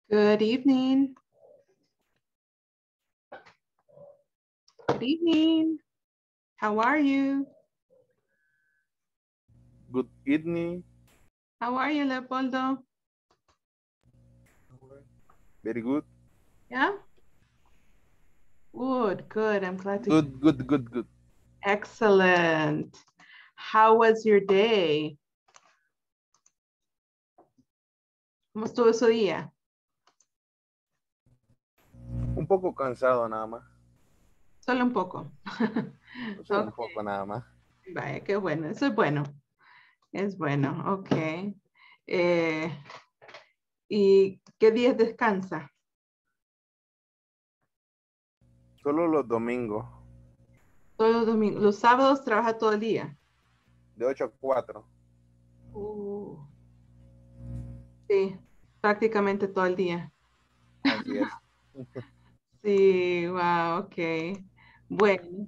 Good evening. Good evening. How are you? Good evening. How are you, Leopoldo? Very good. Yeah? Good, good. I'm glad to hear. Good. Excellent. How was your day? ¿Cómo estuvo su día? Un poco cansado nada más. Solo un poco. Solo un Ok, poco nada más. vaya, qué bueno. Eso es bueno. Es bueno, ok. ¿Y qué días descansa? Solo los domingos, Todos los domingos. Los sábados trabaja todo el día. de 8 a 4. Uh, sí, prácticamente todo el día. Así es. Sí, wow, ok. Bueno,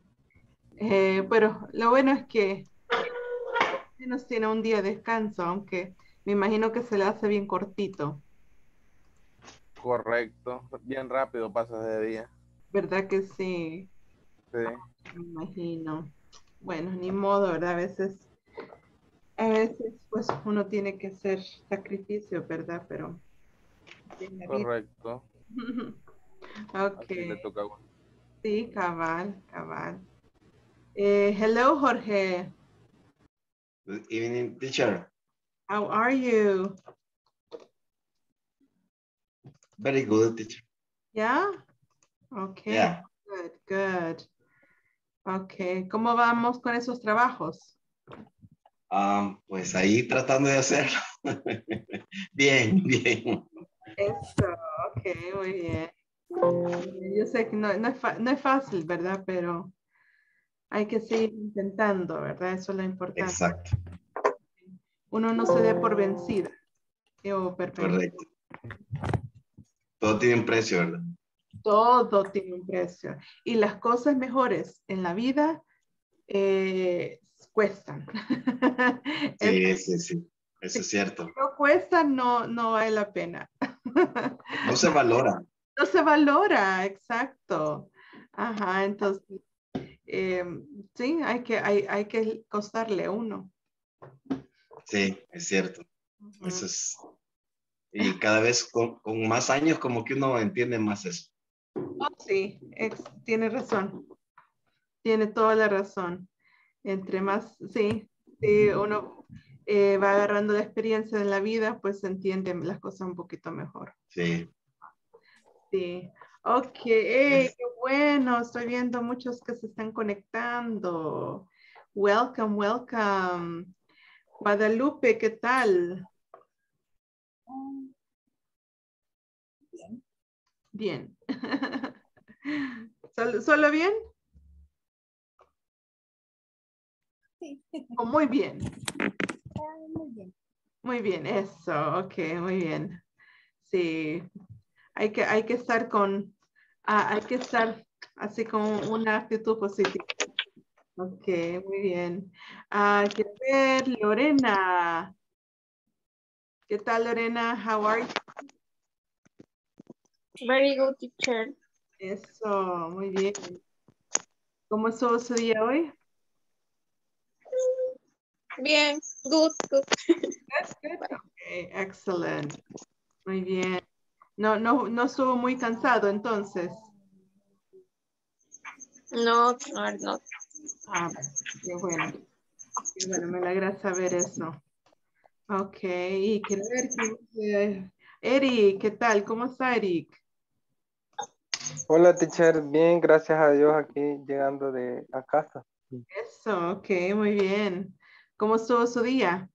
pero lo bueno es que menos tiene un día de descanso, aunque me imagino que se le hace bien cortito, Correcto. Bien rápido pasa ese día. ¿verdad que sí? Sí. Me imagino. Bueno, ni modo, ¿verdad? A veces pues uno tiene que hacer sacrificio, ¿verdad? Pero en la vida. Correcto. Ok, Así le toca a uno. sí, cabal, cabal. Hello, Jorge. Good evening, teacher. How are you? Very good, teacher. Yeah? Okay, Yeah. good, good. Okay, ¿cómo vamos con esos trabajos? Pues ahí tratando de hacerlo. Bien. Eso, ok, muy bien. Yo sé que no es fácil, ¿verdad? Pero hay que seguir intentando, ¿verdad? Eso es lo importante. Exacto, Uno no se dé por vencido o perpetuo. correcto. Todo tiene un precio, ¿verdad? Todo tiene un precio. Y las cosas mejores en la vida cuestan. Sí. Si Eso es cierto. no cuesta, no vale la pena. No se valora. No se valora, exacto. Ajá, entonces, sí, hay que costarle a uno. Sí, es cierto. Ujú. Eso es. Y cada vez con más años como que uno entiende más eso. Oh, sí, tiene razón, tiene toda la razón. Entre más, sí, sí, uno va agarrando la experiencia en la vida, pues se entiende las cosas un poquito mejor. Sí. Sí. Ok, qué bueno, estoy viendo muchos que se están conectando. Welcome, welcome. Guadalupe, ¿qué tal? Bien. ¿Solo bien? Sí. ¿O muy bien? Muy bien. Muy bien, eso, ok, muy bien. Sí, hay que estar hay que estar así con una actitud positiva. Ok, muy bien. Quiero ver, Lorena. ¿Qué tal, Lorena? How are you? Very good, teacher. Eso, muy bien. ¿Cómo estuvo su día hoy? Bien, good. Good. Okay, excellent. Muy bien. No estuvo muy cansado entonces. No, no. Ah, qué bueno. Qué bueno, me alegra saber eso. Ok, y quiero ver, Eric, ¿qué tal? ¿Cómo está Eric? Hola, teacher. Bien, gracias a Dios aquí llegando a casa. Eso, ok, muy bien. ¿Cómo estuvo su día?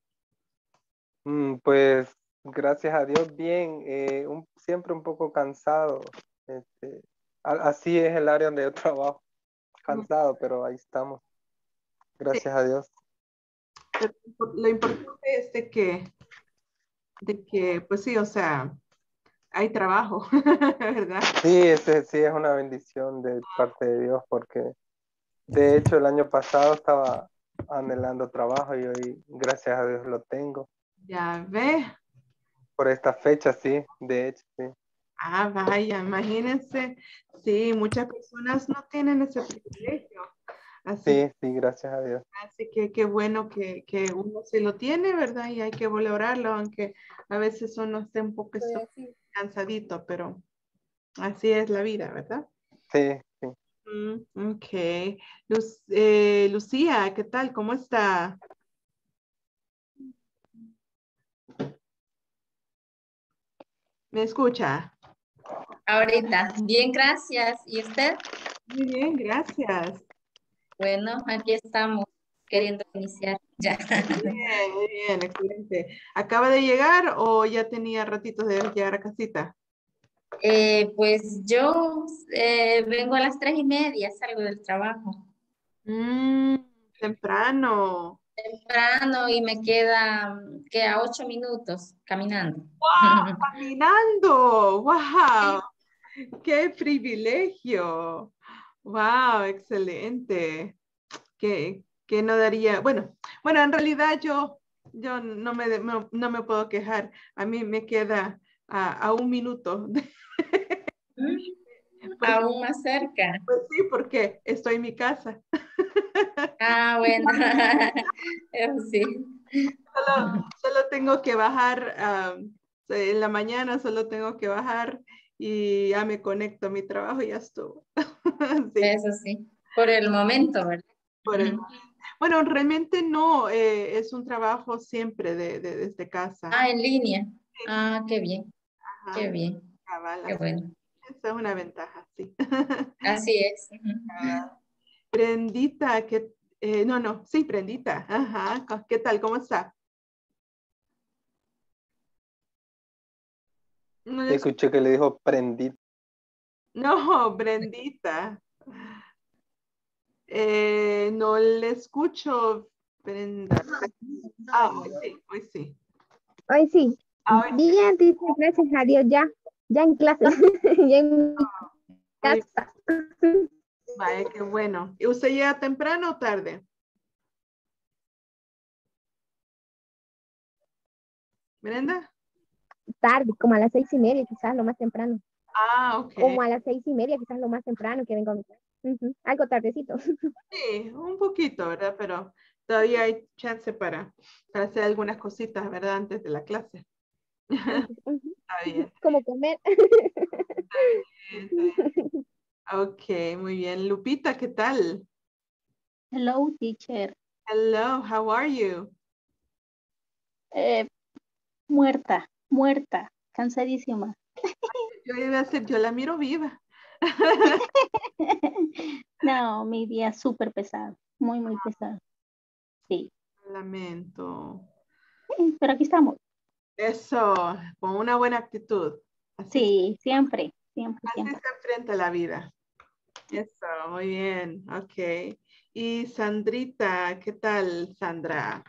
Pues gracias a Dios, bien. Siempre un poco cansado. Así es el área donde yo trabajo. Cansado, pero ahí estamos. Sí, Gracias a Dios. pero lo importante es de que, pues sí, o sea, hay trabajo, ¿verdad? Sí, sí es una bendición de parte de Dios porque de hecho el año pasado estaba anhelando trabajo y hoy, gracias a Dios, lo tengo. Ya ve, Por esta fecha, sí, de hecho, sí. Ah, vaya, imagínense. Sí, muchas personas no tienen ese privilegio. Así, Sí, sí, gracias a Dios. así que qué bueno que uno sí lo tiene, ¿verdad? Y hay que valorarlo, aunque a veces uno esté un poco cansadito, pero así es la vida, ¿verdad? Sí, sí. Ok. Lucía, ¿qué tal? ¿Cómo está? ¿Me escucha? Ahorita, bien, gracias. ¿Y usted? Muy bien, gracias. Bueno, aquí estamos queriendo iniciar ya. Bien, muy bien, excelente. ¿Acaba de llegar o ya tenía ratitos de llegar a casita? Pues yo vengo a las 3:30, salgo del trabajo Mm, temprano. temprano y me queda 8 minutos caminando. Caminando. ¡Wow! ¡Qué privilegio! ¡Wow! Excelente. Que no daría, bueno, en realidad yo no me puedo quejar. A mí me queda a un minuto. Pues, Aún más cerca. pues sí, porque estoy en mi casa. Ah, bueno. Sí. Solo tengo que bajar, en la mañana solo tengo que bajar y ya me conecto a mi trabajo y ya estuvo. Sí, Eso sí. Por el momento, ¿verdad? por el- bueno, realmente no, es un trabajo siempre desde casa. Ah, en línea. Ah, qué bien, qué Ajá, bien, cabal, qué bueno. esa es una ventaja, sí. Así es. Prendita, no, sí, Prendita, ajá, ¿qué tal? ¿Cómo está? No, Escuché que le dijo prendí. no, Brendita. No le escucho, Brenda. Ah, hoy sí, hoy sí. Hoy sí. Ah, hoy sí. Bien, dice, gracias a Dios, ya en clase, ya en mi Muy, casa. vaya, qué bueno. ¿Y usted llega temprano o tarde? ¿Brenda? Tarde, como a las 6:30, quizás lo más temprano. Ah, ok. Como a las 6:30, quizás lo más temprano que vengo a mi casa. Ujú, algo tardecito. Sí, un poquito, ¿verdad? Pero todavía hay chance para hacer algunas cositas, ¿verdad? Antes de la clase. Antes, ujú, Está bien. como comer. Está bien. Ok, muy bien. Lupita, ¿qué tal? Hello, teacher. Hello, how are you? Eh, muerta, cansadísima. Yo iba a decir, yo la miro viva. No, mi día es súper pesado, muy, muy pesado. Sí, Lamento. pero aquí estamos. Eso, con una buena actitud. Así, Sí, siempre, siempre, así siempre. se enfrenta la vida. Eso, muy bien. Ok. Y Sandrita, ¿qué tal, Sandra?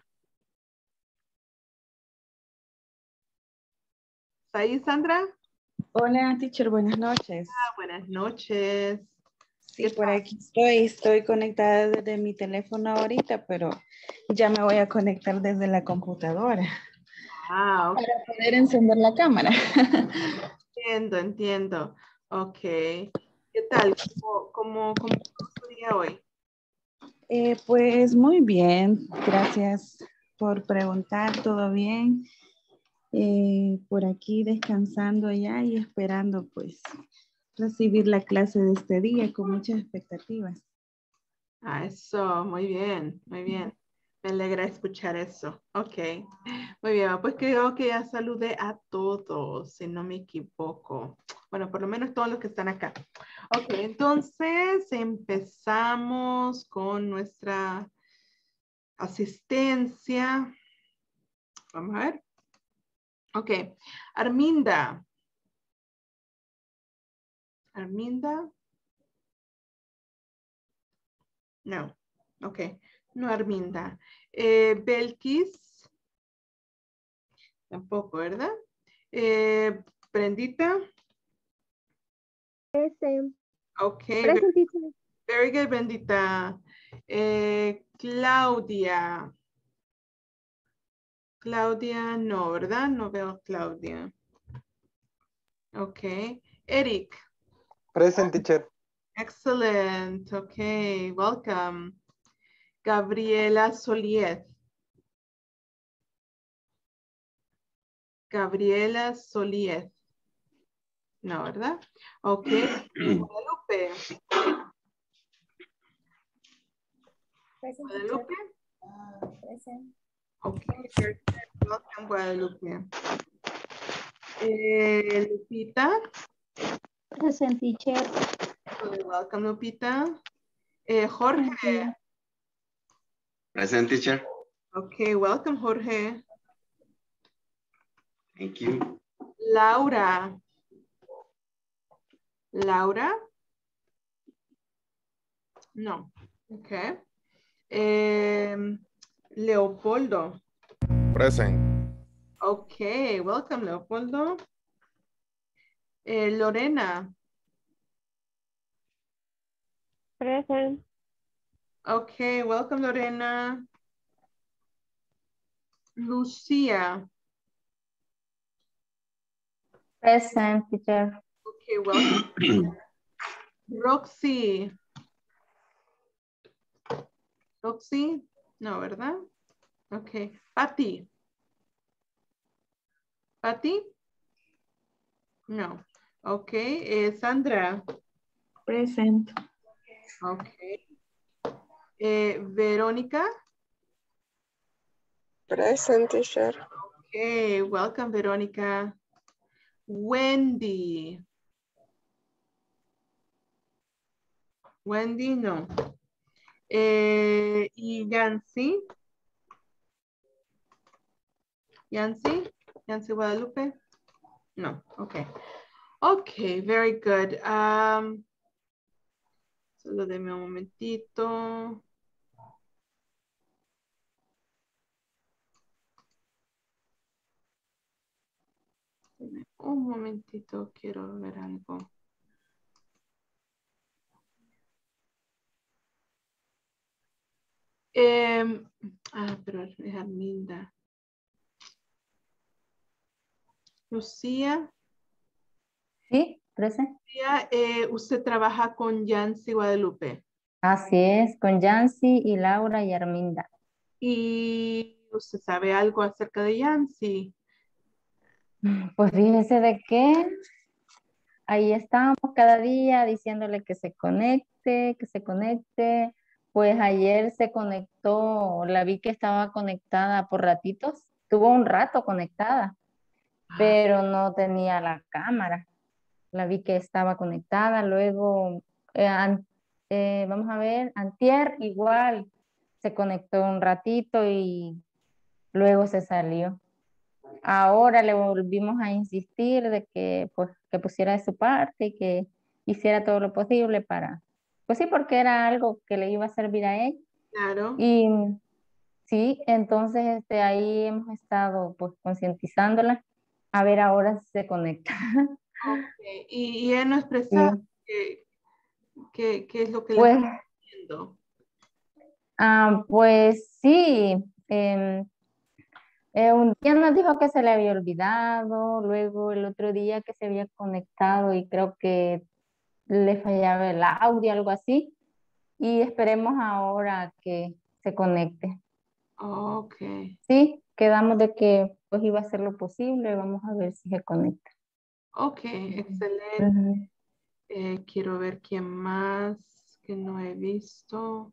¿Está ahí, Sandra? Hola, teacher, buenas noches. Buenas noches. Sí, ¿Qué por tal? aquí estoy conectada desde mi teléfono ahorita, pero ya me voy a conectar desde la computadora Ah, ok. para poder encender la cámara. Entiendo. Ok. ¿Qué tal? ¿Cómo estuvo su día hoy? Pues muy bien, gracias por preguntar, todo bien. Por aquí descansando ya y esperando pues recibir la clase de este día con muchas expectativas. Ah, eso, muy bien, muy bien. Me alegra escuchar eso. Ok, muy bien. Pues creo que ya saludé a todos, si no me equivoco. Bueno, por lo menos todos los que están acá. Ok, entonces empezamos con nuestra asistencia. Vamos a ver. Ok, Arminda. Arminda. No, ok, no Arminda. Belkis. Tampoco, ¿verdad? Brendita. Ese, Okay, present teacher. very good, Brendita. Claudia. Claudia, no, ¿verdad? No veo a Claudia. Ok. Eric. Present, teacher. Excellent. Okay, welcome. Gabriela Soliet. Gabriela Soliet. No, ¿verdad? Ok. Guadalupe. Guadalupe. Okay, very good. Welcome, Guadalupe. Lupita. Present, teacher. Welcome, Lupita. Jorge. Thank you. Present, teacher. Okay, welcome, Jorge. Thank you. Laura. Laura? No. Okay. Leopoldo. Present. Okay, welcome, Leopoldo. Lorena. Present. Okay, welcome, Lorena. Lucia. Present, teacher. Okay, welcome. Roxy. Roxy. No, ¿verdad? Okay. Patty. Patty. No. Okay. Sandra. Present. Okay. Verónica. Present, teacher. Okay, welcome, Verónica. Wendy. Wendy, no. Y Yancy. Yancy. Yancy Guadalupe. No, okay. Okay, very good. Solo deme un momentito. Un momentito, quiero ver algo. Pero es Arminda. Lucía. Sí, present. Lucía, usted trabaja con Yancy Guadalupe. Así es, con Yancy y Laura y Arminda. ¿Y usted sabe algo acerca de Yancy? Pues fíjese de que ahí estamos cada día diciéndole que se conecte, que se conecte. Pues ayer se conectó, la vi que estaba conectada por ratitos. Tuvo un rato conectada, pero no tenía la cámara. La vi que estaba conectada. Luego, vamos a ver, antier igual se conectó un ratito y luego se salió. Ahora le volvimos a insistir de que, pues, que pusiera de su parte y que hiciera todo lo posible para, pues sí, porque era algo que le iba a servir a él. Claro. Y sí, entonces ahí hemos estado pues concientizándola. A ver ahora si se conecta. Okay. Y ella no expresa qué es lo que le Pues, está haciendo. pues sí, un día nos dijo que se le había olvidado, luego el otro día que se había conectado y creo que le fallaba el audio, algo así, y esperemos ahora que se conecte. Ok. Sí, quedamos de que pues iba a hacer lo posible, vamos a ver si se conecta. Ok, excelente. Ujú. Quiero ver quién más que no he visto.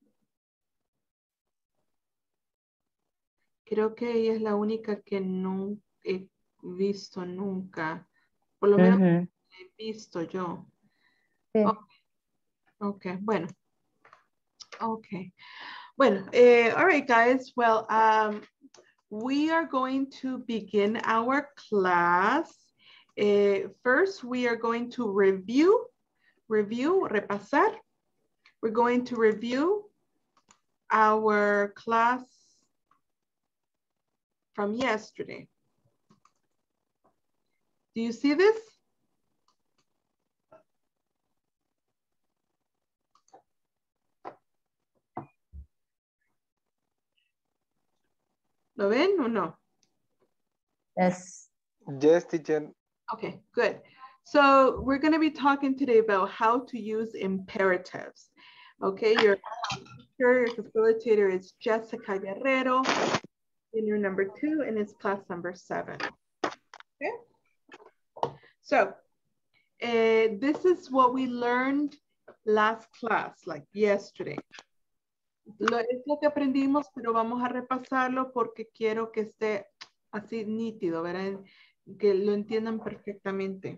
Creo que ella es la única que no he visto nunca. Por lo menos Ujú. he visto yo. Sí. Ok, bueno. Okay. Bueno, all right, guys. Well, we are going to begin our class. First, we are going to review, repasar. We're going to review our class from yesterday. Do you see this? ¿Lo ven o no? Yes. Yes, teacher. Okay, good. So we're going to be talking today about how to use imperatives. Okay, your facilitator is Jessica Guerrero, senior number 2, and it's class number 7. Okay, so this is what we learned last class, like yesterday. Es lo que aprendimos, pero vamos a repasarlo porque quiero que esté así nítido, ¿verdad? Que lo entiendan perfectamente.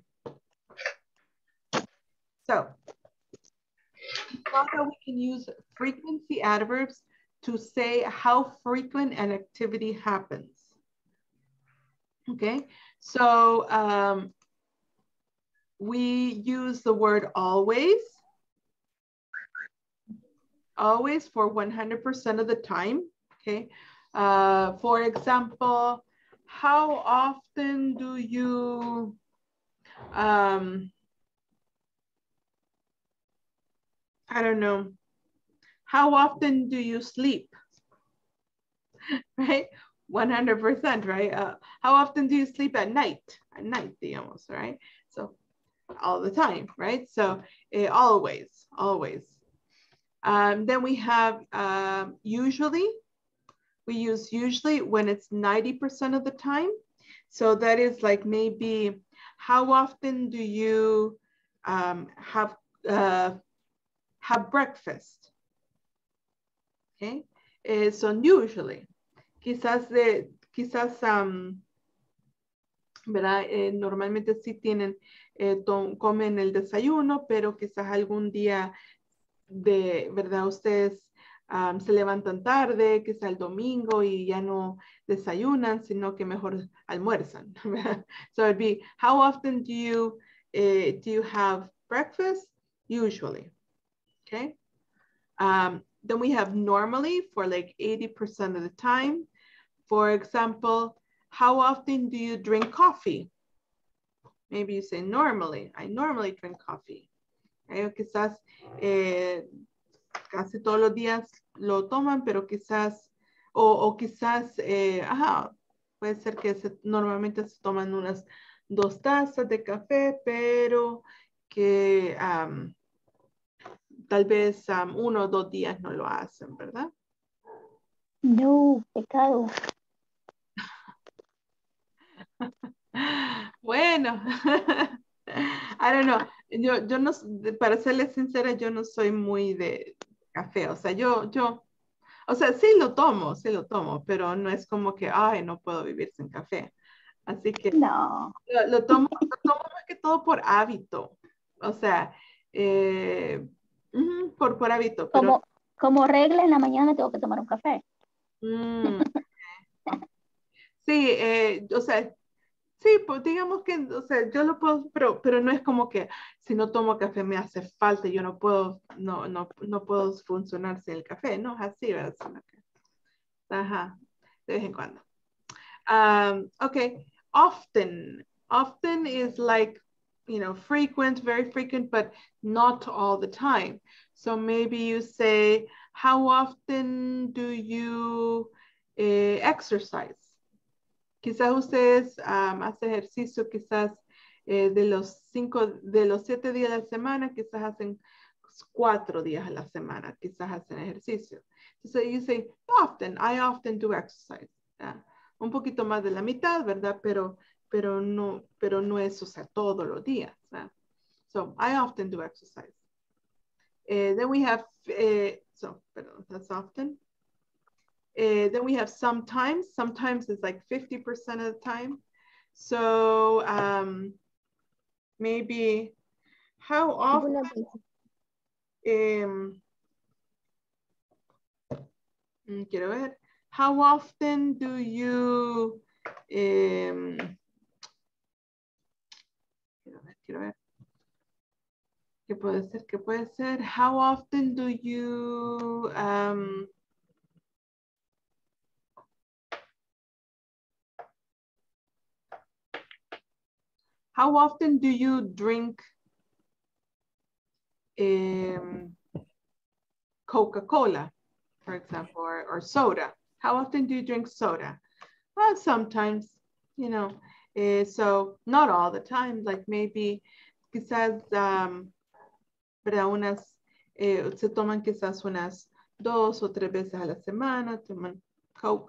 So, we thought that we can use frequency adverbs to say how frequent an activity happens. Okay, so we use the word always for 100% of the time. Okay, for example, how often do you I don't know, how often do you sleep? Right, 100%, right? How often do you sleep at night? At night, digamos, right? So all the time, right? So always. Then we have usually. We use usually when it's 90% of the time. So that is like maybe, how often do you have breakfast? Okay, so usually. Quizás ¿verdad? Normalmente sí tienen, comen el desayuno, pero quizás algún día ¿verdad? Ustedes se levantan tarde, quizás el domingo y ya no desayunan, sino que mejor almuerzan. So it'd be, how often do you have breakfast? Usually, okay? Then we have normally for like 80% of the time. For example, how often do you drink coffee? Maybe you say normally. I normally drink coffee. Okay? Quizás casi todos los días lo toman, pero quizás, o quizás, puede ser que normalmente se toman unas 2 tazas de café, pero que tal vez 1 o 2 días no lo hacen, ¿verdad? No, pecado. Bueno, I don't know. Yo no, para serles sincera, yo no soy muy de café. O sea, o sea, sí lo tomo, pero no es como que, ay, no puedo vivir sin café. Así que No. lo tomo más que todo por hábito. O sea, por hábito. Pero, Como regla en la mañana tengo que tomar un café. Sí, o sea, sí, pues digamos que, o sea, yo lo puedo, pero no es como que si no tomo café me hace falta, yo no puedo funcionar sin el café, no es así, ¿verdad? Ajá, de vez en cuando. Okay, often is like, frequent, very frequent, but not all the time. So maybe you say, how often do you exercise? Quizás ustedes hacen ejercicio, quizás de los 7 días a la semana, quizás hacen 4 días a la semana, quizás hacen ejercicio. Entonces, you say, I often do exercise. Un poquito más de la mitad, ¿verdad? Pero no es, o sea, todos los días. So, I often do exercise. Then we have, that's often. Then we have sometimes. Sometimes is like 50% of the time. So maybe how often? Quiero ver. How often do you? Quiero ver. ¿Qué puede ser? ¿Qué puede ser? How often do you? How often do you drink Coca-Cola, for example, or soda? How often do you drink soda? Well, sometimes, you know, so not all the time, like maybe quizás, ¿verdad? Se toman quizás unas 2 o 3 veces a la semana, toman Coke,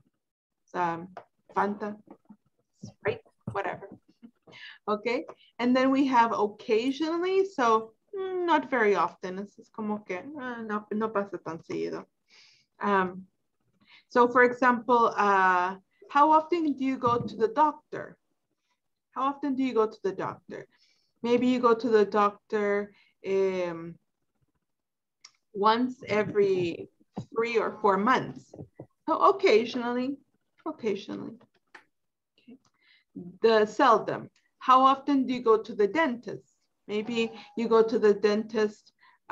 Fanta, Sprite, whatever. Okay, and then we have occasionally, so not very often. Es como que no pasa tan seguido. So for example, how often do you go to the doctor? How often do you go to the doctor? Maybe you go to the doctor once every 3 or 4 months. So occasionally. Okay. The seldom. How often do you go to the dentist? Maybe you go to the dentist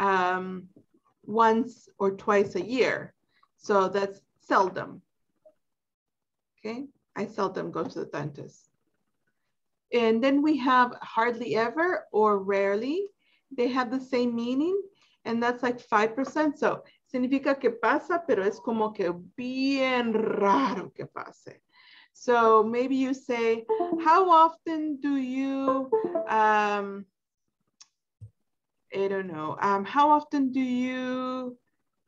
once or twice a year. So that's seldom. Okay, I seldom go to the dentist. And then we have hardly ever or rarely. They have the same meaning, and that's like 5%. So significa que pasa, pero es como que bien raro que pase. So maybe you say, how often do you, I don't know, how often do you,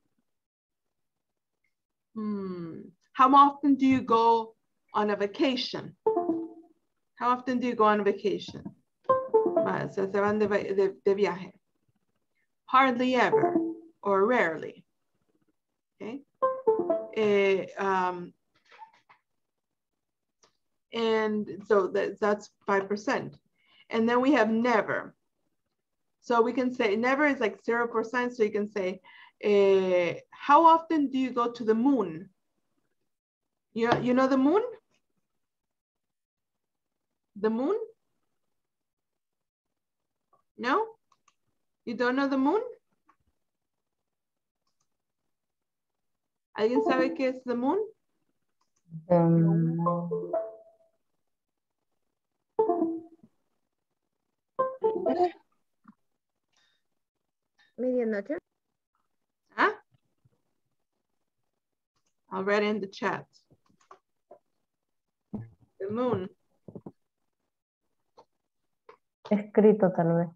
how often do you go on a vacation? How often do you go on a vacation? Se van de viaje. Hardly ever or rarely. Okay. And so that's 5%. And then we have never. So we can say never is like 0%. So you can say, how often do you go to the moon? You know the moon? The moon? No? You don't know the moon? ¿Alguien sabe qué es the moon? Medianoche. Huh? I'll write in the chat. The moon. Escrito tal vez.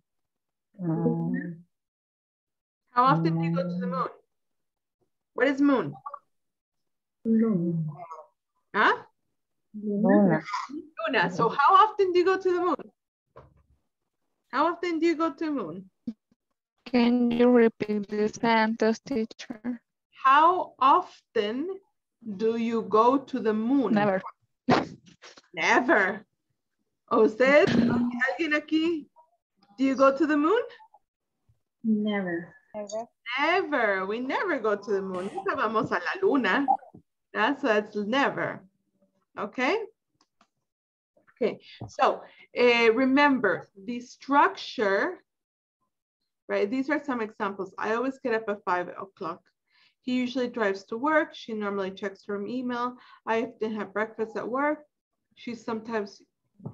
How often do you go to the moon? What is moon? Luna. Huh? Luna. Luna. So how often do you go to the moon? How often do you go to the moon? Can you repeat the sentence, teacher? How often do you go to the moon? Never. Never. ¿Usted? ¿Alguien aquí? Do you go to the moon? Never. Never. We never go to the moon. Nunca vamos a la luna. That's never. Okay? Okay. So remember the structure, right? These are some examples. I always get up at 5 o'clock. He usually drives to work. She normally checks her email. I often have breakfast at work. She sometimes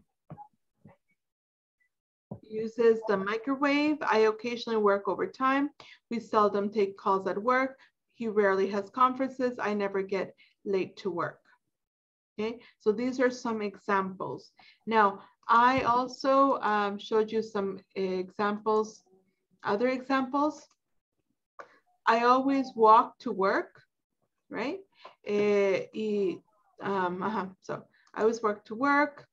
uses the microwave. I occasionally work overtime. We seldom take calls at work. He rarely has conferences. I never get late to work. Okay, so these are some examples. Now, I also showed you some examples, other examples. I always walk to work, right? So I always work to work.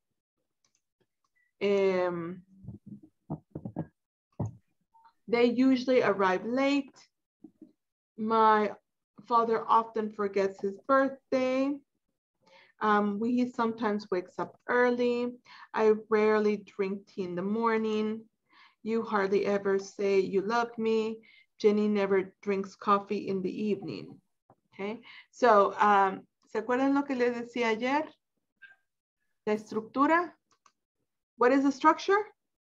They usually arrive late. My father often forgets his birthday. He sometimes wakes up early. I rarely drink tea in the morning. You hardly ever say you love me. Jenny never drinks coffee in the evening. Okay, so, ¿se acuerdan lo que les decía ayer? La estructura. What is the structure?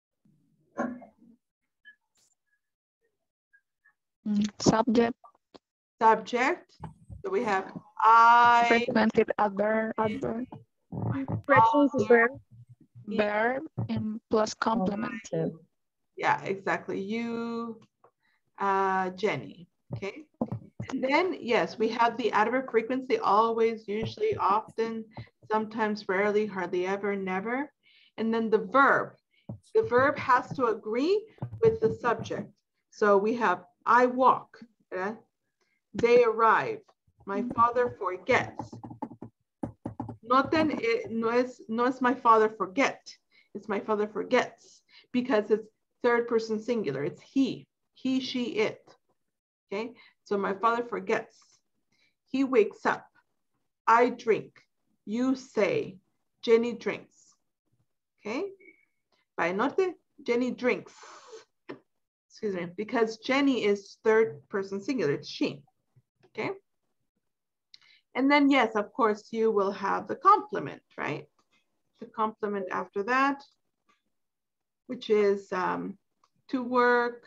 Subject. Subject. So we have I. Frequented adverb. Frequency verb. Verb and plus complement. Yeah, exactly. You, Jenny. Okay. And then, yes, we have the adverb frequency, always, usually, often, sometimes, rarely, hardly ever, never. And then the verb has to agree with the subject. So we have, I walk, ¿verdad? They arrive, my father forgets. Noten, no es my father forget, it's my father forgets, because it's third person singular, it's he, she, it. Okay, so my father forgets. He wakes up, I drink, you say, Jenny drinks. Okay, by note, Jenny drinks. Excuse me, because Jenny is third person singular, it's she. Okay. And then, yes, of course, you will have the complement, right? The complement after that, which is to work.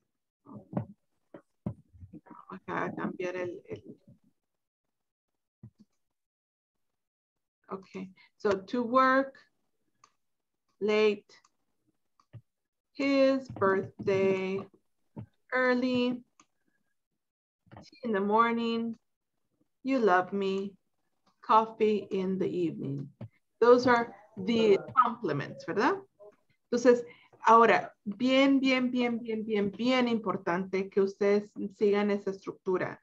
Acá cambiar okay, so to work, late, his birthday, early, tea in the morning, you love me, coffee in the evening. Those are the complements, ¿verdad? Entonces, ahora, bien importante que ustedes sigan esa estructura.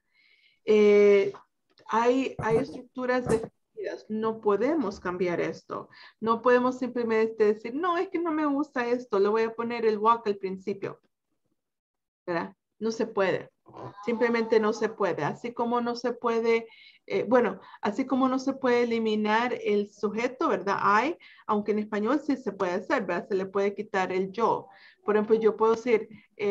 Hay estructuras definidas, no podemos cambiar esto. No podemos simplemente decir, no, es que no me gusta esto, le voy a poner el walk al principio. ¿Verdad? No se puede. Simplemente no se puede. Así como no se puede, bueno, así como no se puede eliminar el sujeto, ¿verdad? I, aunque en español sí se puede hacer, ¿verdad? Se le puede quitar el yo. Por ejemplo, yo puedo decir,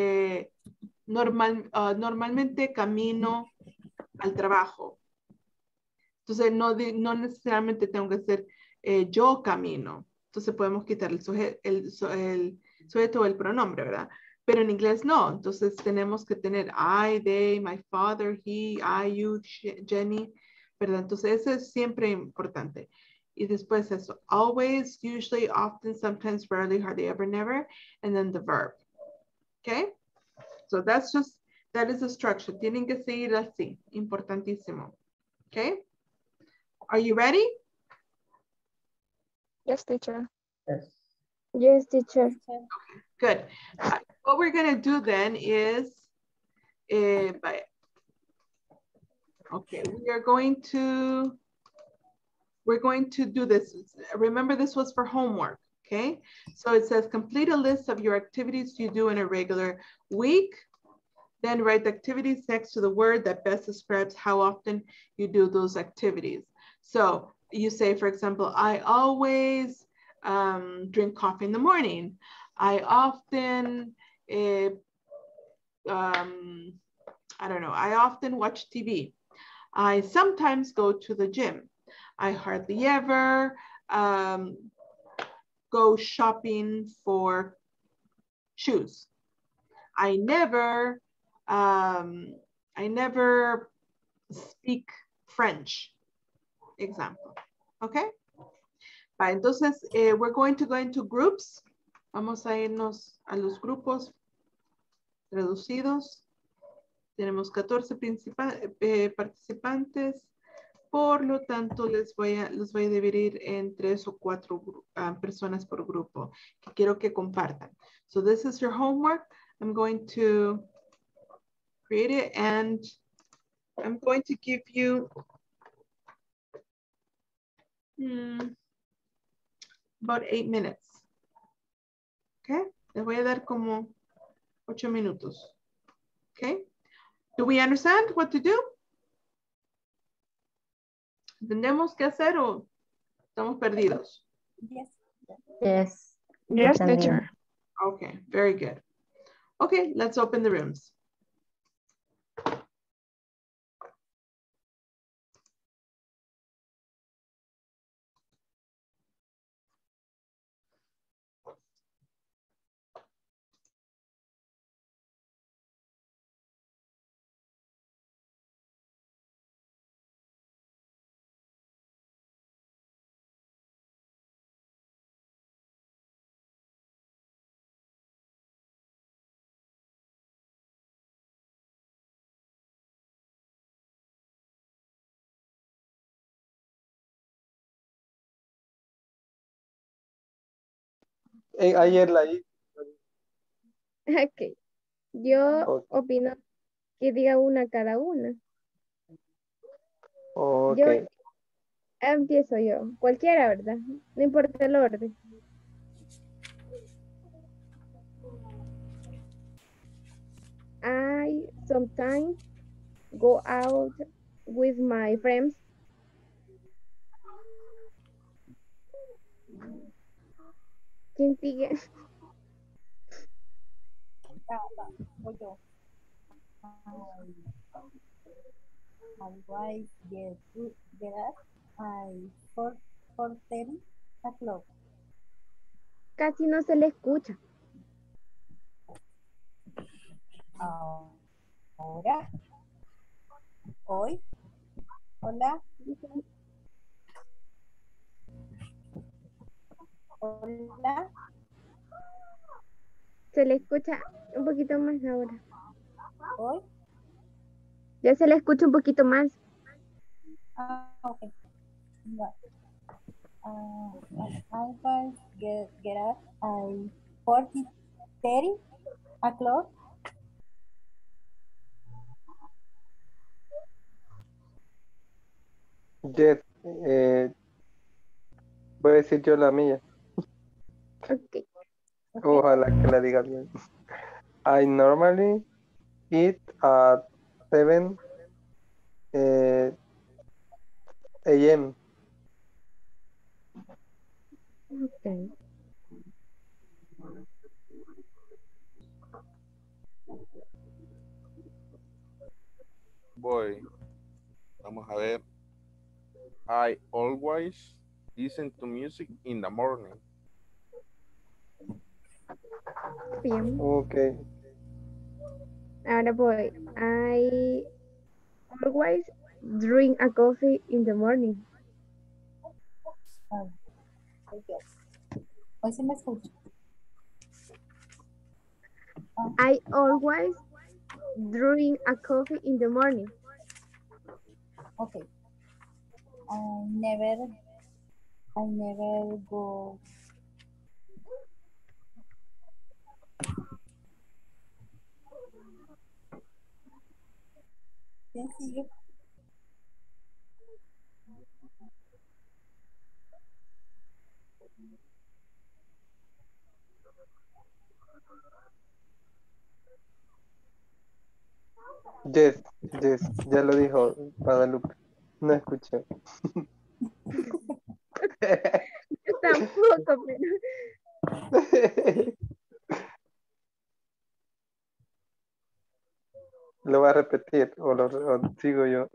normalmente camino al trabajo. Entonces, no necesariamente tengo que ser yo camino. Entonces, podemos quitar el sujeto o el pronombre, ¿verdad? Pero en inglés no. Entonces, tenemos que tener I, they, my father, he, I, you, Jenny, ¿verdad? Entonces, eso es siempre importante. Y después eso, always, usually, often, sometimes, rarely, hardly, ever, never, and then the verb. Okay? So that is the structure. Tienen que seguir así. Importantísimo. Okay? Are you ready? Yes, teacher. Yes, teacher. Good. What we're going to do then is, okay, we're going to do this. Remember, this was for homework, okay? So it says, complete a list of your activities you do in a regular week. Then write the activities next to the word that best describes how often you do those activities. So you say, for example, I always drink coffee in the morning. I often, I don't know, I often watch TV. I sometimes go to the gym. I hardly ever go shopping for shoes. I never speak French, example, okay? Entonces, we're going to go into groups. Vamos a irnos a los grupos reducidos. Tenemos 14 participantes. Por lo tanto, los voy a dividir en 3 o 4 personas por grupo que quiero que compartan. So this is your homework. I'm going to create it and I'm going to give you about 8 minutes. Okay? Les voy a dar como 8 minutos. Okay? Do we understand what to do? ¿Entendemos qué hacer o estamos perdidos? Yes. Yes, Entendí. teacher. Okay, very good. Okay, let's open the rooms. Ayer la hice. Ok. Yo Ok. opino que diga una cada una. Ok. Yo empiezo yo. Cualquiera, ¿verdad? No importa el orden. I sometimes go out with my friends. ¿Quién sigue? Voy yo. Otherwise, get up at 4:30 o'clock. Casi no se le escucha. Ahora, hoy, hola, hola, Se le escucha un poquito más ahora. hoy. Ya se le escucha un poquito más. Okay. Well, Otherwise, get up at 4:30 o'clock. Jet, voy a decir yo la mía. Ok. Ojalá que la diga bien. I normally eat at 7 a.m. Ok. Voy. Vamos a ver. I always listen to music in the morning. Bien. Ok. Ahora voy. I always drink a coffee in the morning. Hoy sí me escucho. I always drink a coffee in the morning. Okay. I never go. ¿Quién sigue? Yes, ya lo dijo Guadalupe. No escuché. Yo tampoco, pero Lo va a repetir o sigo yo.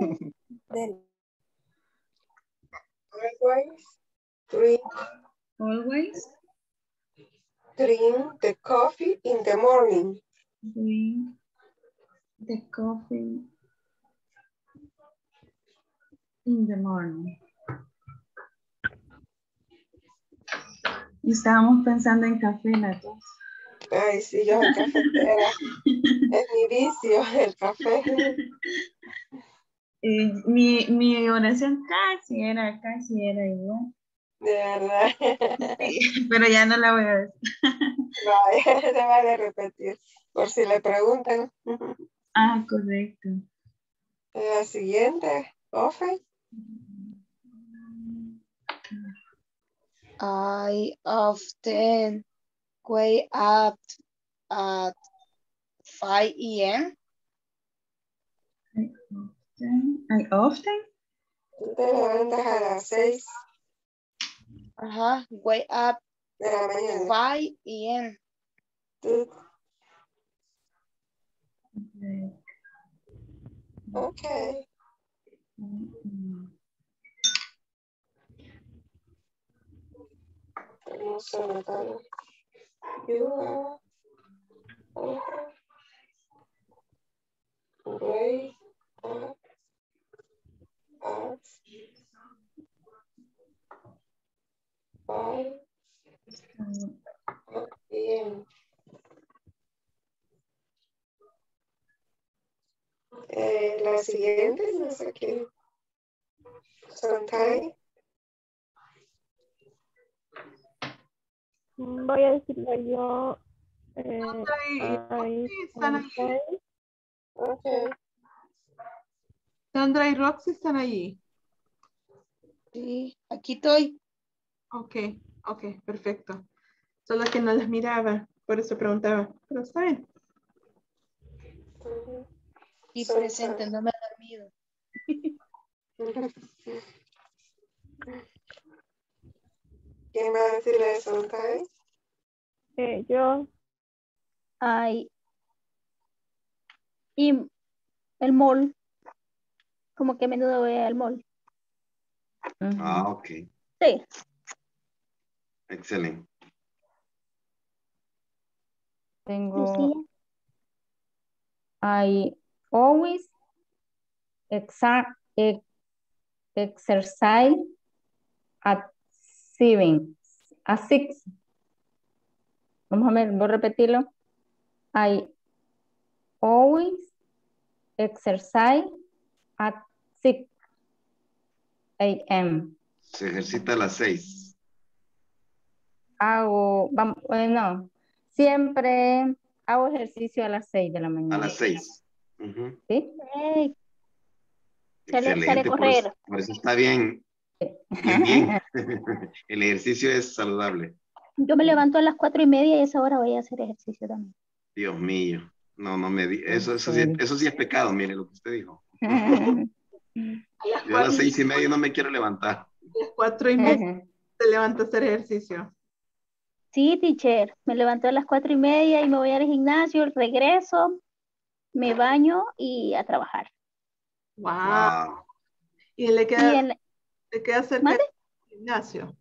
Always drink the coffee in the morning. Drink the coffee in the morning. Y estábamos pensando en café, las dos. Ay, sí, yo soy cafetera. Es mi vicio, el café. Mi oración casi era igual. De verdad. Sí, pero ya no la voy a decir. Vaya, se vale repetir. Por si le preguntan. Ah, correcto. La siguiente, Ofe. I often wake up at 5 a.m. I often. Te levantas a las 6 Wake up de la mañana. 5 a.m. Okay. Vamos a anotar. You are wake up at 5 p.m. La siguiente, no sé qué. Sometimes Voy a decirlo yo. Sandra y I Roxy están allí. Okay. Sandra y Roxy están allí. Sí, aquí estoy. Ok, ok, perfecto. Solo que no las miraba, por eso preguntaba. Pero está bien. Y presente, no me he dormido. ¿Quién va a decirle eso? Okay. yo. Ay, y el mall, como que a menudo voy al mall. Ah, ok. Sí. Excelente. Tengo, I always exercise at 6. Vamos a ver, voy a repetirlo. I always exercise at 6 a.m. Se ejercita a las 6. No, siempre hago ejercicio a las 6 de la mañana. A las 6. Ujú. ¿Sí? Hey, sale a Excelente. correr. Por eso está bien. Bien. El ejercicio es saludable. Yo me levanto a las 4:30 y a esa hora voy a hacer ejercicio también. Dios mío. No me di. Eso sí es pecado, mire lo que usted dijo. Yo a las 6:30 no me quiero levantar. A las 4:30 se levanta a hacer ejercicio. Sí, teacher. Me levanto a las 4:30 y me voy al gimnasio, regreso, me baño y a trabajar. Wow. Y le queda cerca del gimnasio.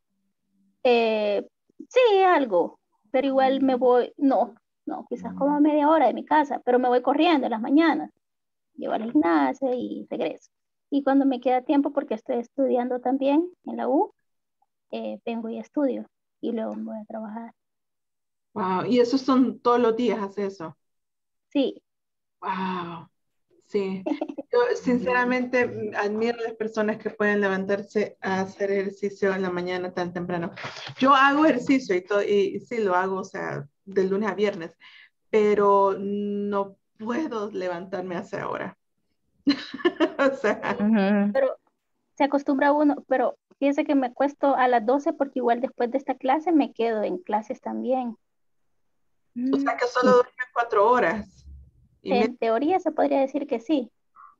Sí, algo, pero igual me voy, no, quizás como a media hora de mi casa, pero me voy corriendo en las mañanas. Llevo al gimnasio y regreso. Y cuando me queda tiempo, porque estoy estudiando también en la U, vengo y estudio y luego me voy a trabajar. Wow. Y esos son todos los días, hace eso. Sí. Wow. Sí. Yo sinceramente admiro a las personas que pueden levantarse a hacer ejercicio en la mañana tan temprano. Yo hago ejercicio y sí lo hago, o sea, de lunes a viernes, pero no puedo levantarme a esa hora. O sea. Pero se acostumbra uno, pero fíjese que me acuesto a las 12 porque igual después de esta clase me quedo en clases también. O sea que solo duerme 4 horas. En teoría se podría decir que sí.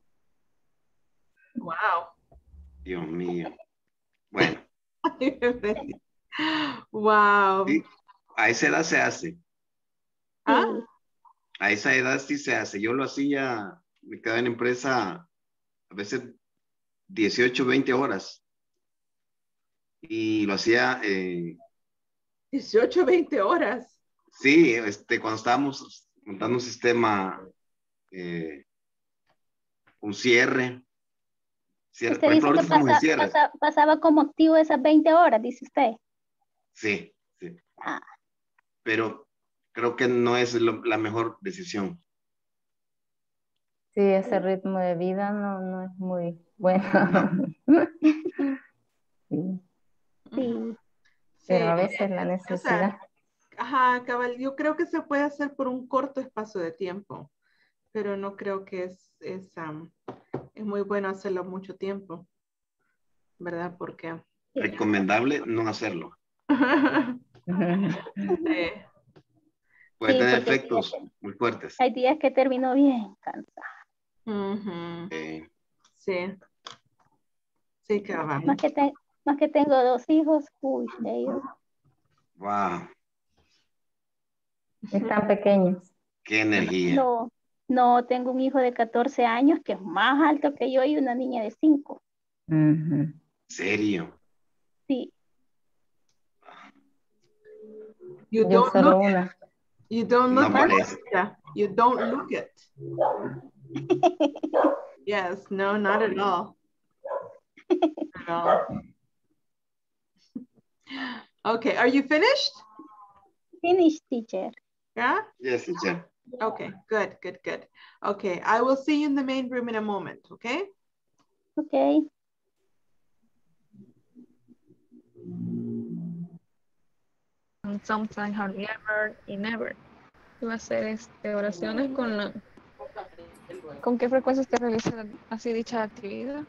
Wow. Dios mío. Bueno. Wow. Sí, a esa edad se hace. ¿Ah? A esa edad sí se hace. Yo lo hacía, me quedaba en la empresa a veces 18, 20 horas. Y lo hacía... 18, 20 horas. Sí, cuando estábamos montando un sistema, un cierre. Usted Por ejemplo, dice ahorita que estamos en cierre. pasaba como activo esas 20 horas, dice usted. Sí. Pero creo que no es la mejor decisión. Sí, ese ritmo de vida no es muy bueno. Sí. Pero a veces la necesidad. Ajá, cabal, yo creo que se puede hacer por un corto espacio de tiempo, pero no creo que es muy bueno hacerlo mucho tiempo, ¿verdad? Porque... Recomendable no hacerlo. Puede tener efectos muy fuertes. Hay días que termino bien cansada. Sí. Sí, cabal. Más que tengo 2 hijos, uy, ellos. Wow. Están pequeños. Qué energía. No, tengo un hijo de 14 años que es más alto que yo y una niña de 5. ¿Serio? Sí. You don't look it. Yes, no, not at all. At all. Okay, are you finished? Finished, teacher. Yeah? Yes, teacher. Okay, good. Okay, I will see you in the main room in a moment, okay? Okay. sometimes, however, y never. Va a ser oraciones ¿con qué frecuencia usted realiza así dicha actividad?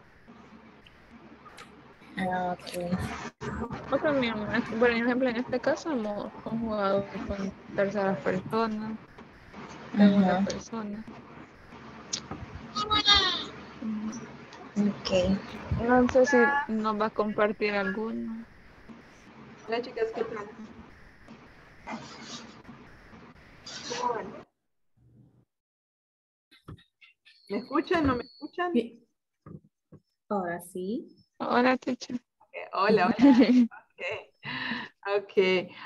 Ok. O también, por ejemplo, en este caso hemos conjugado con tercera persona, segunda Ajá. persona. Ok. No sé si nos va a compartir alguno. Hola chicas, ¿qué tal? ¿Cómo van? ¿Me escuchan? ¿No me escuchan? Ahora sí. Hola, teacher. Hola, hola. Ok.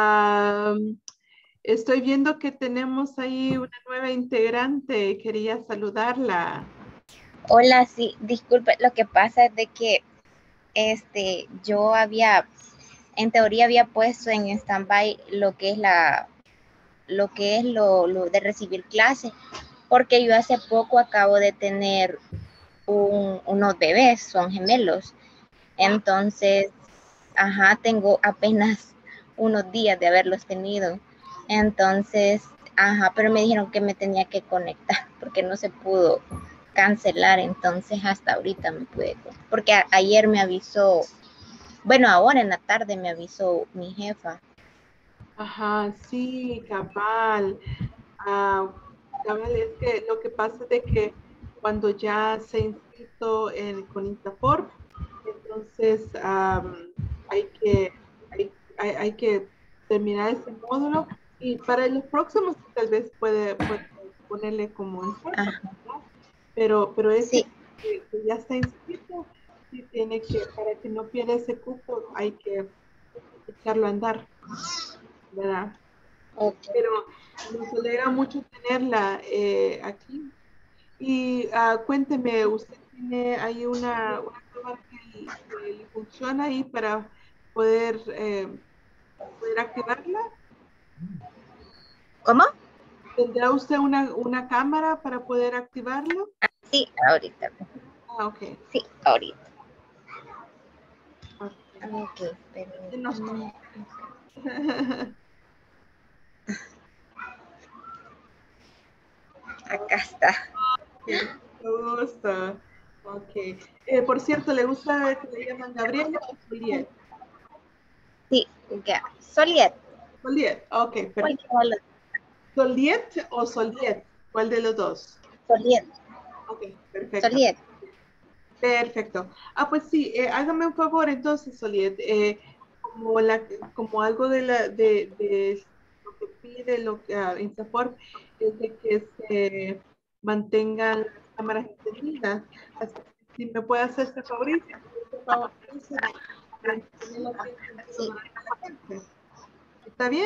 Estoy viendo que tenemos ahí una nueva integrante. Quería saludarla. Hola, sí, disculpe, lo que pasa es de que yo había, en teoría había puesto en stand-by lo que es lo de recibir clases, porque yo hace poco acabo de tener unos bebés, son gemelos. Entonces, tengo apenas unos días de haberlos tenido. Entonces, pero me dijeron que me tenía que conectar porque no se pudo cancelar. Entonces, hasta ahorita me pude, porque ayer me avisó, bueno, ahora en la tarde me avisó mi jefa. Ajá, sí, cabal. Cabal, es que lo que pasa es de que cuando ya se ha inscrito con Instaform, entonces hay que terminar ese módulo y para los próximos tal vez puede ponerle como en fuerza, ¿no? Pero ese que ya está inscrito, sí tiene que, para que no pierda ese cupo, hay que echarlo a andar, ¿verdad? Pero nos alegra mucho tenerla aquí. Y cuénteme, ¿usted tiene ahí una cámara que le funciona ahí para poder activarla? ¿Cómo? ¿Tendrá usted una cámara para poder activarlo? Sí, ahorita. Ok. Sí, ahorita. Ok, pero... Acá está. Me gusta. Ok. Por cierto, ¿le gusta que le llaman Gabriela o Soliet? Sí, Soliet. Soliet, ok, perfecto. ¿Soliet o Soliet? ¿Cuál de los dos? Soliet. Ok, perfecto. Soliet. Perfecto. Pues sí, hágame un favor entonces, Soliet. Como algo de lo que pide Instaform es de que se mantengan las cámaras encendidas. Así que si me puede hacer este favorito, ¿está bien?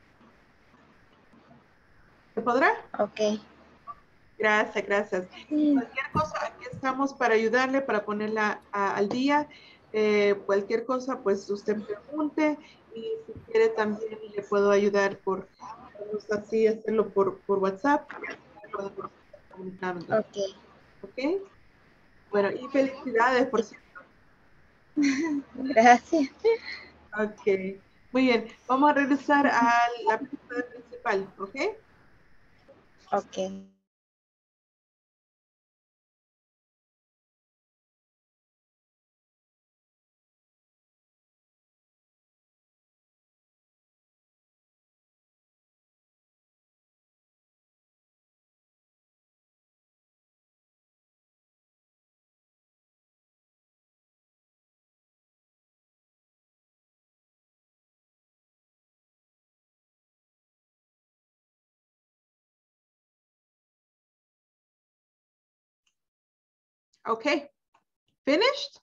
¿Se podrá? Ok. Gracias, gracias. Cualquier cosa, aquí estamos para ayudarle, para ponerla al día. Cualquier cosa, pues usted pregunte y si quiere también le puedo ayudar podemos así hacerlo por WhatsApp. Podemos comunicarnos. Ok. Ok. Bueno, y felicidades, por cierto. Gracias. Ok. Muy bien. Vamos a regresar a la pista principal, ¿ok? Ok. Okay. Finished?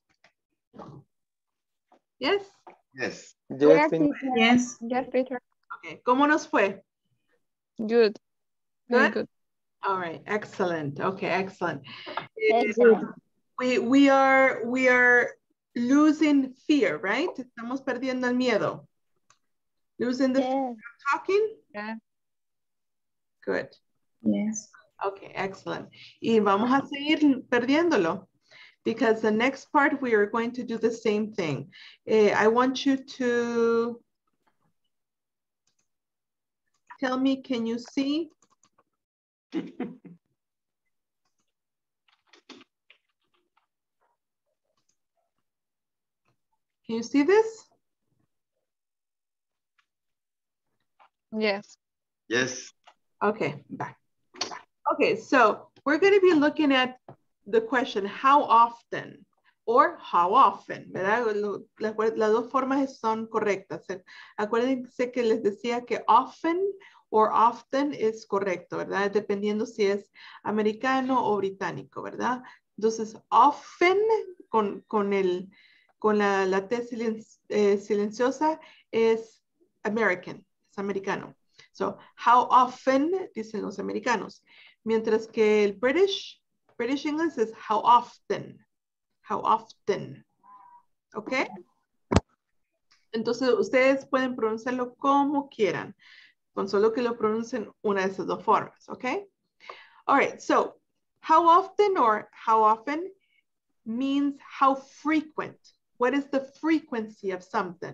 Yes? Yes. Yes, Yes. Yes, teacher. Okay. ¿Cómo nos fue? Good. Very Good? good. All right. Excellent. Okay, excellent. Excellent. We are losing fear, right? Estamos perdiendo el miedo. Losing the fear of talking? Yeah. Good. Yes. Okay, excellent. Y vamos a seguir perdiéndolo. Because the next part, we are going to do the same thing. I want you to tell me, can you see? Can you see this? Yes. Yes. Okay, back. Okay, so we're going to be looking at the question, how often or how often, ¿verdad? Las dos formas son correctas. Acuérdense que les decía que often or often es correcto, ¿verdad? Dependiendo si es americano o británico, ¿verdad? Entonces, often con la T silenciosa es American, es americano. So, how often, dicen los americanos. Mientras que el British English es how often. How often. ¿Ok? Entonces, ustedes pueden pronunciarlo como quieran. Con solo que lo pronuncien una de esas dos formas. ¿Ok? All right. So, how often or how often means how frequent. What is the frequency of something?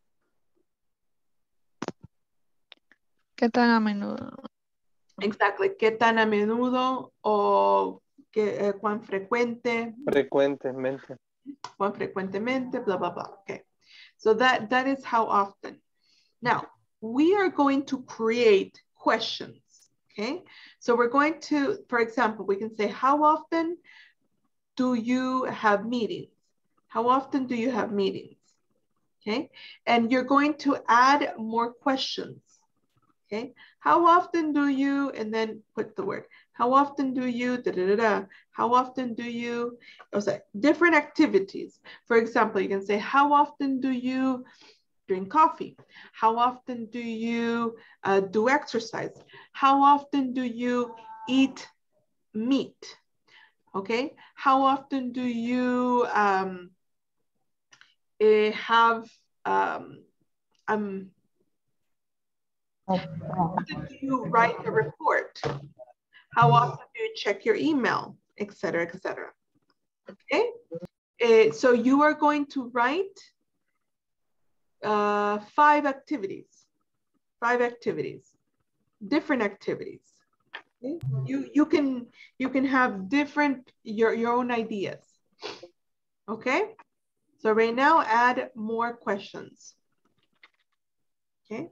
¿Qué tan a menudo? Exactly. ¿Qué tan a menudo o cuán frecuente? Frecuentemente. Cuán frecuentemente, blah, blah, blah. Okay. So that is how often. Now, we are going to create questions. Okay. So we're going to, for example, we can say, how often do you have meetings? How often do you have meetings? Okay. And you're going to add more questions. Okay, how often do you, and then put the word, how often do you, da, da, da, da, how often do you, different activities. For example, you can say, how often do you drink coffee? How often do you do exercise? How often do you eat meat? Okay, how often do you have, how often do you write a report? How often do you check your email, et cetera, et cetera. Okay, so you are going to write 5 activities, different activities. Okay? You can have different, your own ideas. Okay, so right now add more questions. Okay.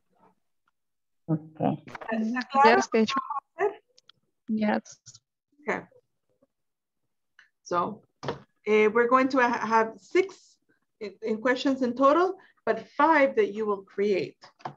Okay. Yes, teacher. Yes. Okay. So we're going to have 6 in questions in total, but 5 that you will create.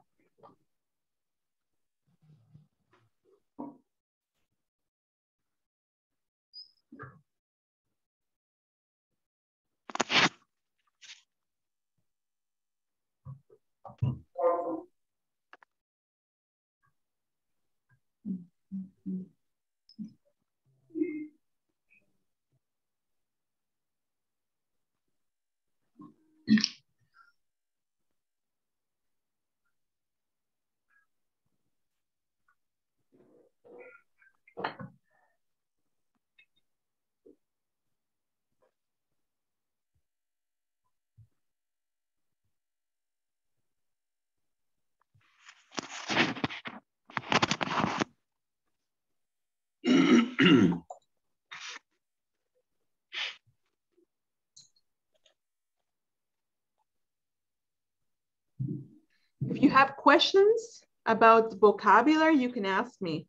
If you have questions about vocabulary, you can ask me.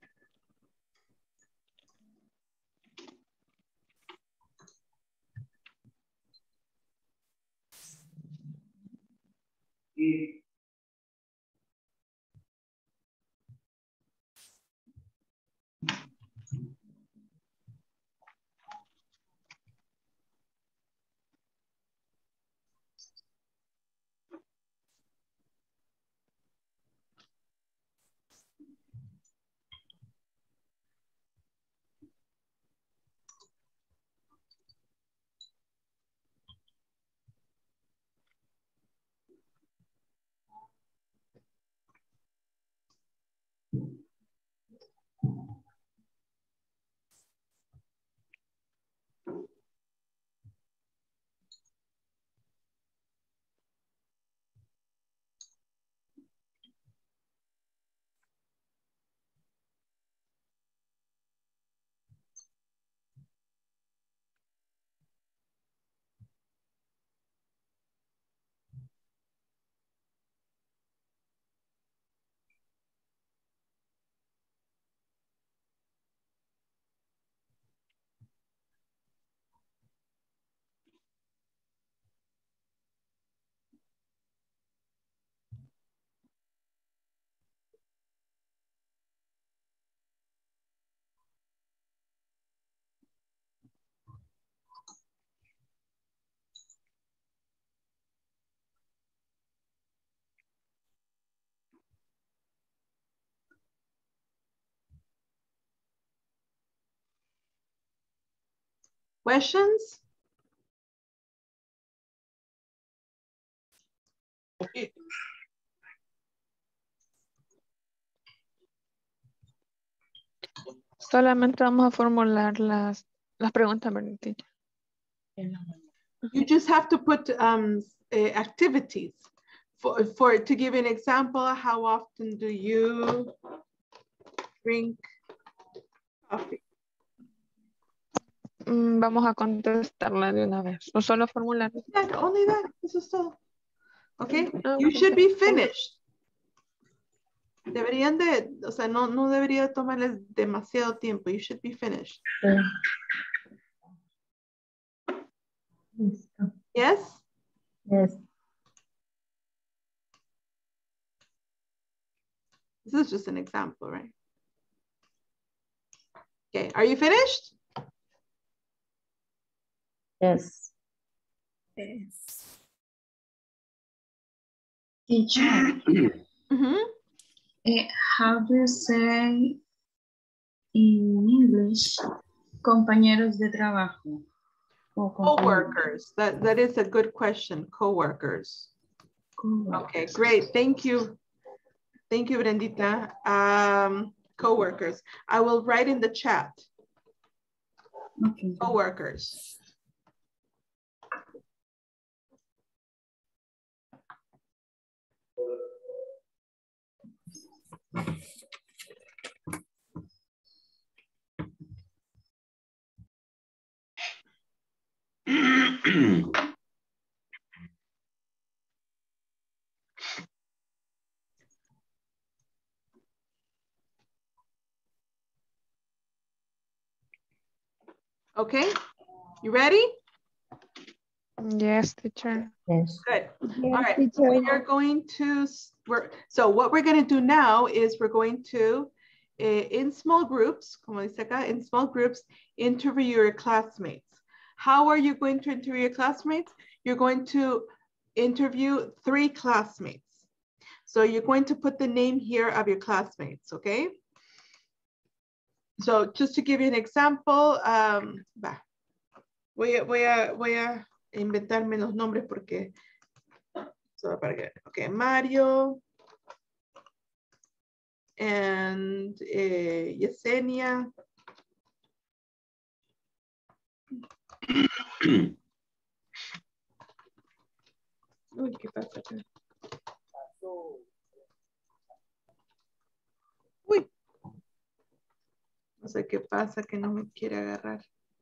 Questions? Solamente vamos a formular las preguntas, ¿verdad, teacher? You just have to put activities. To give an example, how often do you drink coffee? Vamos a contestarla de una vez. O solo formular. Only that. Eso es todo. Okay. Ah, You ok. should be finished. Deberían de, o sea, no debería tomarles demasiado tiempo. You should be finished. Yes? Yes. This is just an example, right? Okay, are you finished? Yes. Yes. Teacher, how do you say in English compañeros de trabajo? O compañeros. Co-workers. That is a good question. Co-workers. Okay, great. Thank you. Thank you, Brendita. Co-workers. I will write in the chat. Okay. Co-workers. Okay, you ready? Yes, teacher. Yes. Good. Yes, All right, teacher. we are going to, so what we're going to do now is we're going to, in small groups, como dice acá, in small groups, interview your classmates. How are you going to interview your classmates? You're going to interview 3 classmates. So you're going to put the name here of your classmates, okay? So just to give you an example, voy a inventarme los nombres porque okay, Mario and Yesenia. Uy, ¿qué pasa acá? Uy. No sé qué pasa que no me quiere agarrar.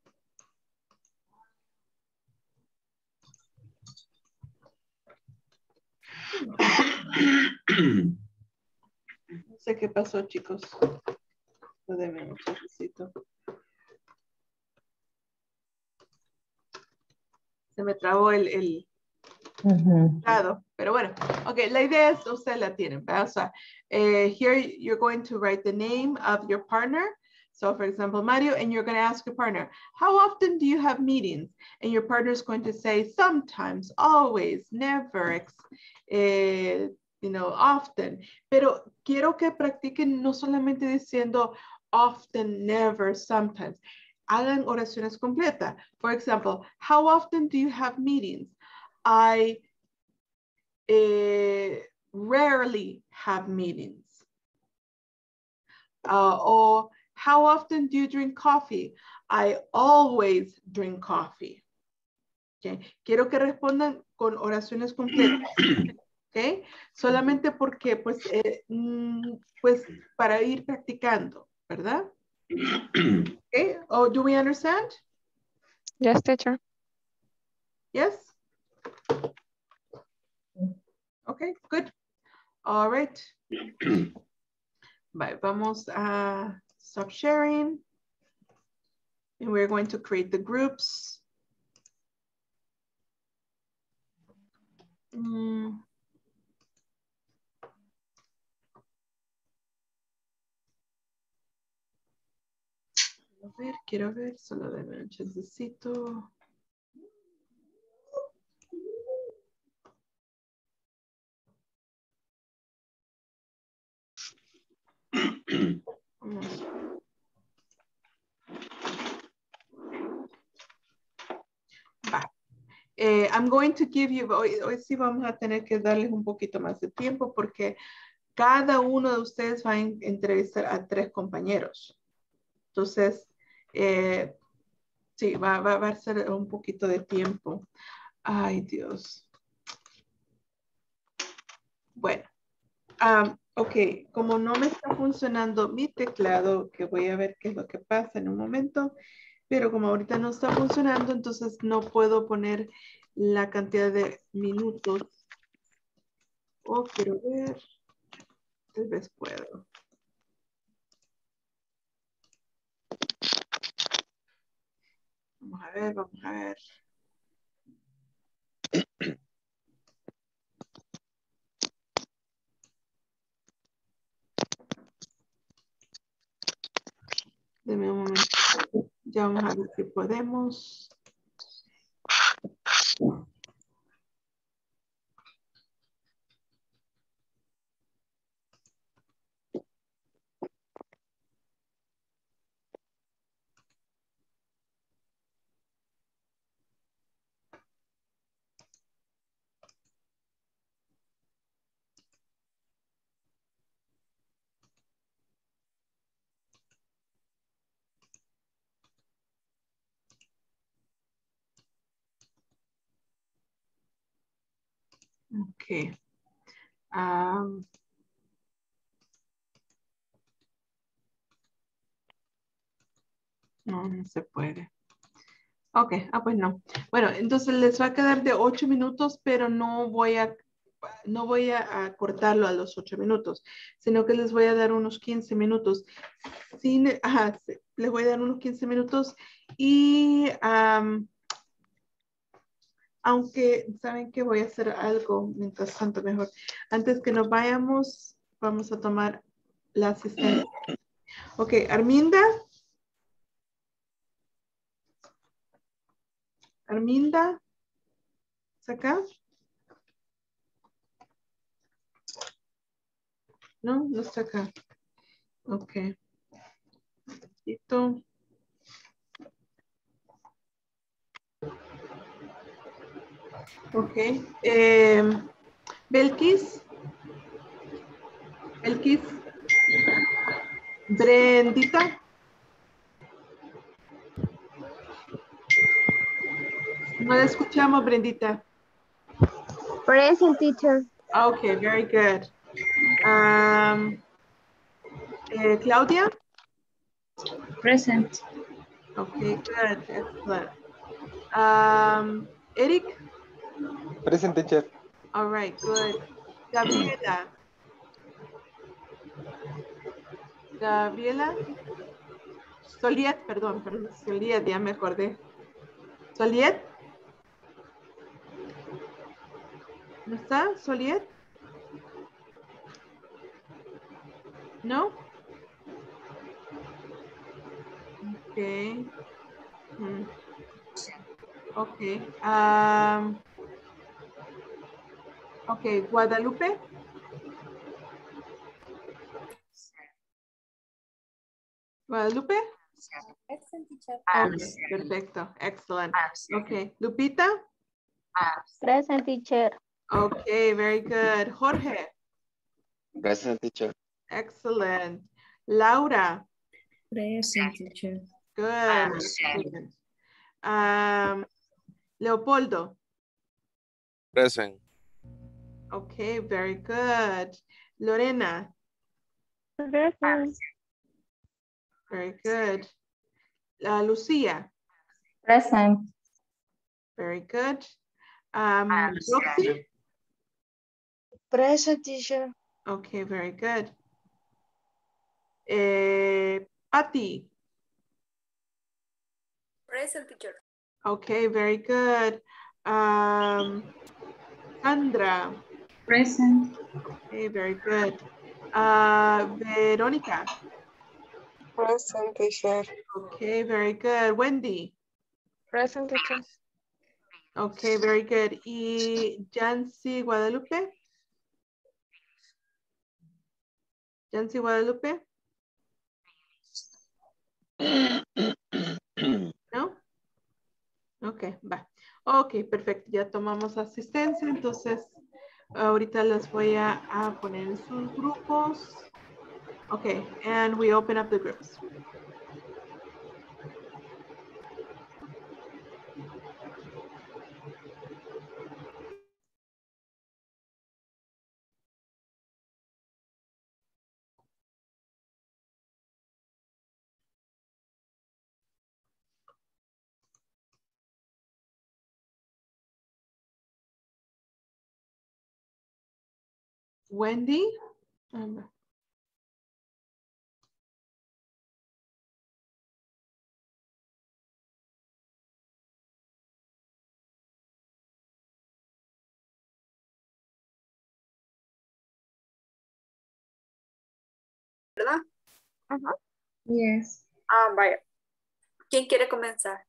No sé qué pasó, chicos. Déjenme un chistecito. Se me trabó el lado, pero bueno. Okay, la idea es, ustedes la tienen, ¿verdad? O sea, here you're going to write the name of your partner. So for example, Mario, and you're going to ask your partner, how often do you have meetings? And your partner is going to say, sometimes, always, never, you know, often. Pero quiero que practiquen no solamente diciendo often, never, sometimes. Hagan oraciones completas. For example, how often do you have meetings? I rarely have meetings. Or how often do you drink coffee? I always drink coffee. Okay. Quiero que respondan con oraciones completas. Okay. Solamente porque, pues, pues, para ir practicando, ¿verdad? Okay. Oh, do we understand? Yes, teacher. Yes? Okay, good. All right. Bye. Vamos a stop sharing. And we're going to create the groups. Quiero ver, solo denme un chancecito. Vamos. I'm going to give you, hoy sí vamos a tener que darles un poquito más de tiempo porque cada uno de ustedes va a entrevistar a 3 compañeros. Entonces, sí, va a ser un poquito de tiempo. Ay, Dios. Bueno, ok, como no me está funcionando mi teclado, que voy a ver qué es lo que pasa en un momento, pero como ahorita no está funcionando, entonces no puedo poner la cantidad de minutos. Oh, quiero ver. Tal vez puedo. Vamos a ver, vamos a ver. Deme un momento. Ya vamos a ver si podemos. Ok. No, no se puede. Ok, pues no. Bueno, entonces les va a quedar de 8 minutos, pero no voy a cortarlo a los 8 minutos, sino que les voy a dar unos 15 minutos. Sí, les voy a dar unos 15 minutos y aunque saben que voy a hacer algo mientras tanto mejor. Antes que nos vayamos, vamos a tomar la asistencia. Ok, Arminda. Arminda. ¿Está acá? No, no está acá. Ok. Listo. Ok. Belkis. Belkis. Brendita. No la escuchamos, Brendita. Present, teacher. Okay, very good. Claudia? Present. Okay, good. Excellent. Eric? Present, teacher. All right, good. Gabriela? Gabriela? Soliet, perdón, Soliet, ya me acordé. Soliet? ¿No está Soliet? ¿No? Ok. Ok. Ok, Guadalupe. Guadalupe. Present, teacher. Okay, perfecto. Excellent. Okay, Lupita. Present, teacher. Okay, very good. Jorge. Present, teacher. Excellent. Laura. Present, teacher. Good. Excellent. Leopoldo. Present. Okay, very good. Lorena. Present. Very good. Lucia. Present. Very good. Roxy. Present, teacher. Okay, very good. Patty. Present, teacher. Okay, very good. Sandra. Present. Okay, very good. Veronica. Present, teacher. Okay, very good. Wendy. Present, teacher. Okay, very good. Y Jancy Guadalupe. Jancy Guadalupe. No? Okay, va. Ok, perfecto. Ya tomamos asistencia. Entonces, ahorita les voy a poner en sus grupos. Ok, and we open up the groups. Wendy. ¿Verdad? Ajá. Yes. Ah, vaya. ¿Quién quiere comenzar?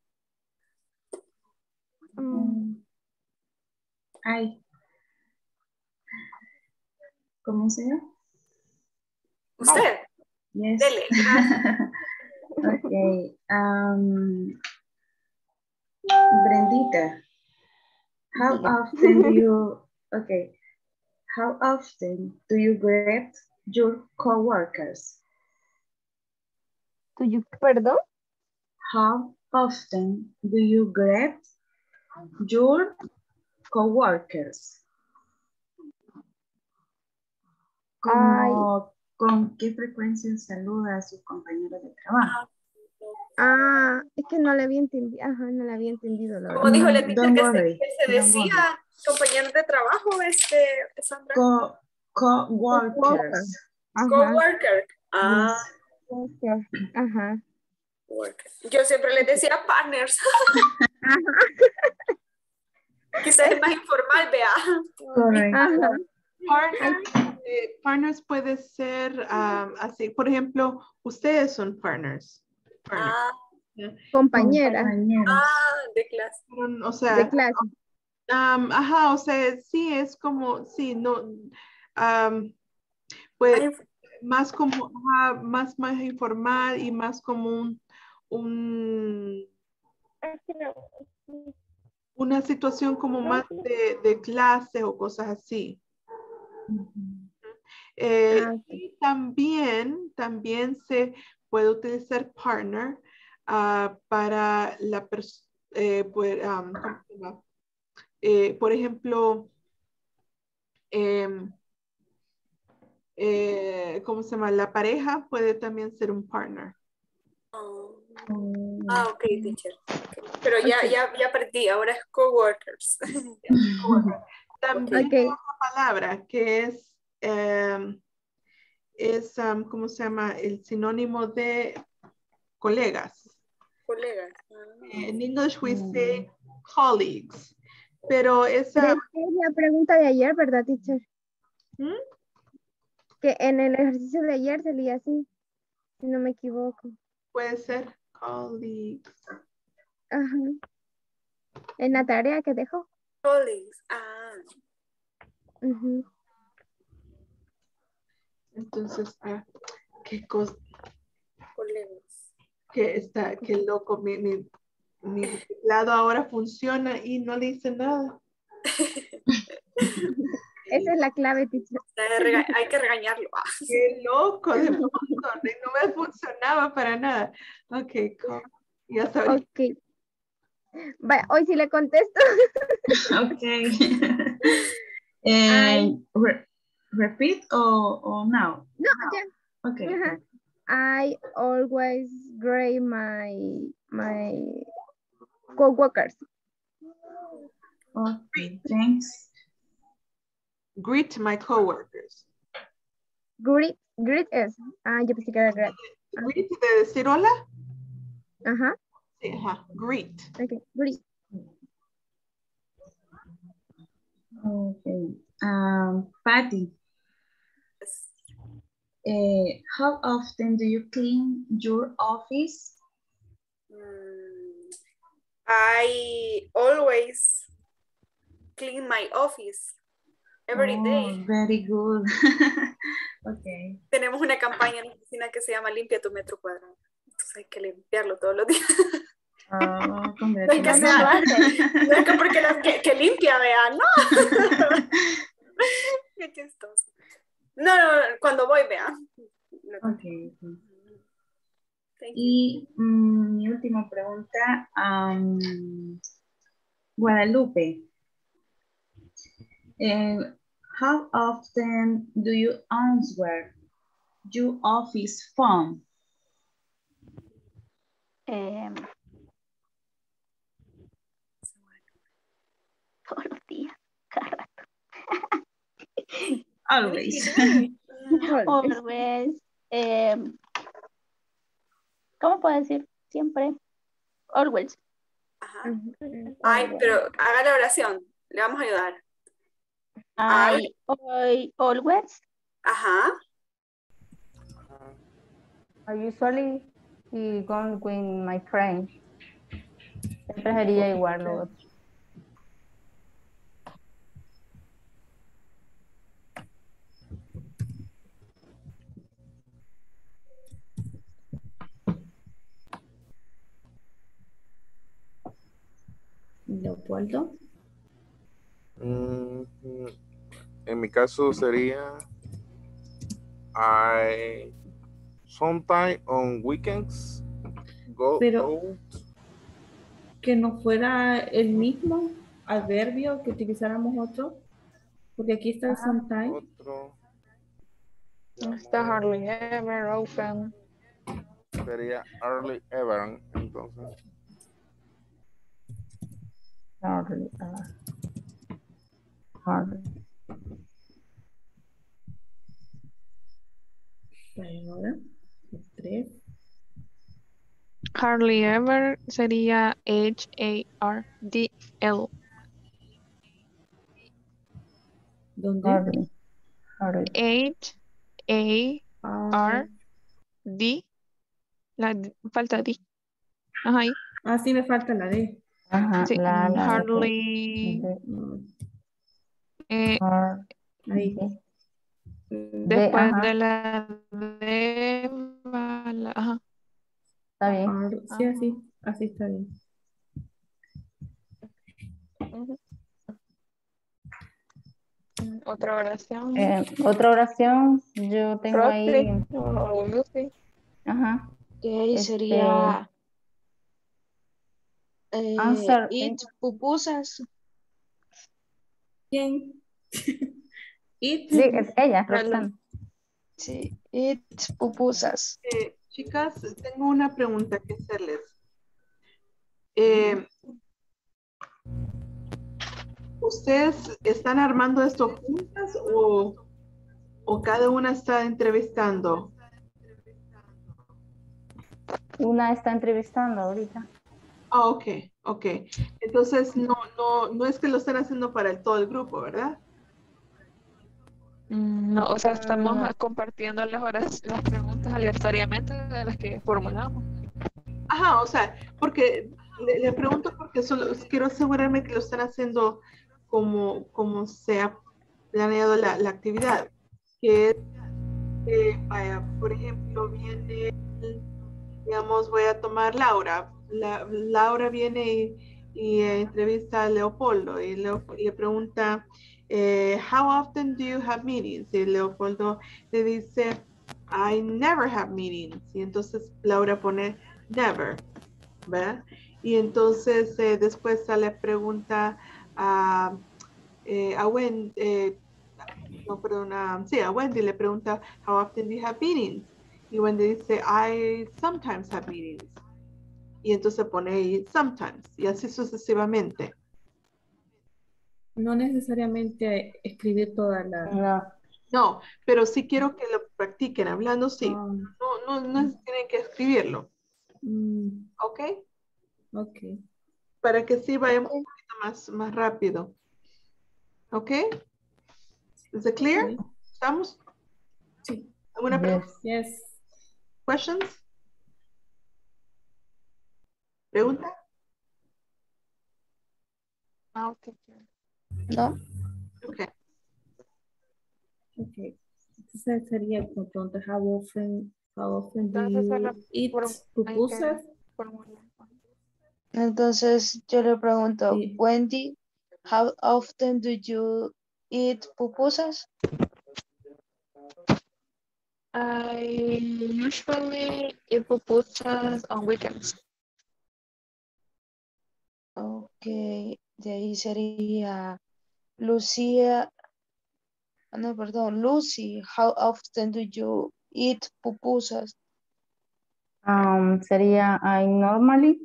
Ay. ¿Comienzo yo? ¿Usted? Yes. Dele. Okay. Brendita, how often do you, okay, how often do you greet your coworkers? Do you, perdón? How often do you greet your coworkers? Como, ¿con qué frecuencia saluda a sus compañeros de trabajo? Es que no le había entendido. Ajá, no le había entendido. La Como dijo verdad. Leticia, que se decía compañeros de trabajo, Sandra. Coworkers. Coworker. Ah. Yes. Ajá. Worker. Yo siempre les decía partners. Quizás es más informal, vea. Correcto. Partners puede ser así. Por ejemplo, ustedes son partners. Ah. Compañeras. Ah, de clase. O sea, de clase. Ajá, o sea, sí, es como, sí, no, pues más como, más informal y más como una situación como más de clase o cosas así. Y también se puede utilizar partner para la persona, por ejemplo, ¿cómo se llama? La pareja puede también ser un partner. Ah, ok, teacher. Pero ya perdí, ahora es coworkers. También hay otra palabra que es ¿cómo se llama? El sinónimo de colegas. Colegas. En English we say colleagues. Pero esa... Es la pregunta de ayer, ¿verdad, teacher? Que en el ejercicio de ayer se leía así, si no me equivoco. Puede ser colleagues. Ajá. En la tarea que dejó. Colleagues. Entonces, qué cosa. Colegas. Que loco, mi teclado ahora funciona y no le hice nada. Esa es la clave, teacher. Hay que regañarlo. Qué loco, de pronto, no me funcionaba para nada. Ok, ya sabes. Ok. Vaya, hoy sí le contesto. Ok. Repeat or now? No, ya. Okay. I always grade my co-workers. Okay, thanks. Greet my coworkers. Greet es. Yo pensé que era greet. Greet de decir hola. Ajá. Sí, ajá. Greet. Okay, greet. Okay. Patty. How often do you clean your office? I always clean my office every day. Very good. Okay. Tenemos una campaña en la oficina que se llama Limpia tu metro cuadrado. Entonces hay que limpiarlo todos los días. Oh, No es que congratulations. sea lo hace. No es que porque que limpia, vea, no. Qué chistoso. No, cuando voy, vea. Ok. Thank you. Y mi última pregunta, Guadalupe, how often do you answer your office phone? Todos los días, cada rato. Always. Always. ¿Cómo puedo decir? Siempre. Always. Ajá. Ay, pero haga la oración. Le vamos a ayudar. I always. Ajá. I usually go with my friends. Siempre sería igual lo otro. Leopoldo. En mi caso sería I sometime on weekends go Pero out. que no fuera el mismo adverbio, que utilizáramos otro, porque aquí está el sometime. Otro Está hardly ever open. sería early ever, entonces. Hardly. Ahora, 3. Hardly ever sería HARDL. ¿Dónde? Hardly. HARD. Falta D. Ajá, ahí. Ah, sí, me falta la D. Ajá, Sí. Hardly. Ahí. Después de la D va la. Ajá. Está bien. Sí, así está bien. Otra oración. Otra oración, yo tengo ahí. Lucy. Ajá. Que ahí sería answer. eat pupusas. ¿Quién? Sí, es ella, Roxana. Sí, eat pupusas. Chicas, tengo una pregunta que hacerles. ¿Ustedes están armando esto juntas o cada una está entrevistando? Una está entrevistando ahorita. Ah, ok. Entonces no es que lo estén haciendo para todo el grupo, ¿verdad? No, o sea, estamos compartiendo las preguntas aleatoriamente de las que formulamos. Ajá, o sea, porque le pregunto porque solo quiero asegurarme que lo están haciendo como se ha planeado la actividad. Que es, por ejemplo, viene, digamos, voy a tomar Laura. Laura viene y entrevista a Leopoldo y le pregunta, how often do you have meetings? Y Leopoldo le dice, I never have meetings. Y entonces Laura pone never, ¿verdad? Y entonces después le pregunta a Wendy, a Wendy le pregunta, how often do you have meetings? Y Wendy dice, I sometimes have meetings. Y entonces pone ahí sometimes, y así sucesivamente. No necesariamente escribir toda la... No, pero sí quiero que lo practiquen, hablando sí. No tienen que escribirlo. ¿Ok? Ok. Para que sí vayamos un poquito más rápido. ¿Ok? ¿Es clear? Okay. ¿Estamos? Sí. ¿Alguna pregunta? Yes. ¿Questions? ¿Pregunta? No. Ok. Okay. Entonces sería como pregunta, how often do Entonces, you eat pupusas? Entonces yo le pregunto, Sí. Wendy, how often do you eat pupusas? I usually eat pupusas on weekends. Ok, de ahí sería Lucía, no, perdón, Lucy, how often do you eat pupusas? Sería I normally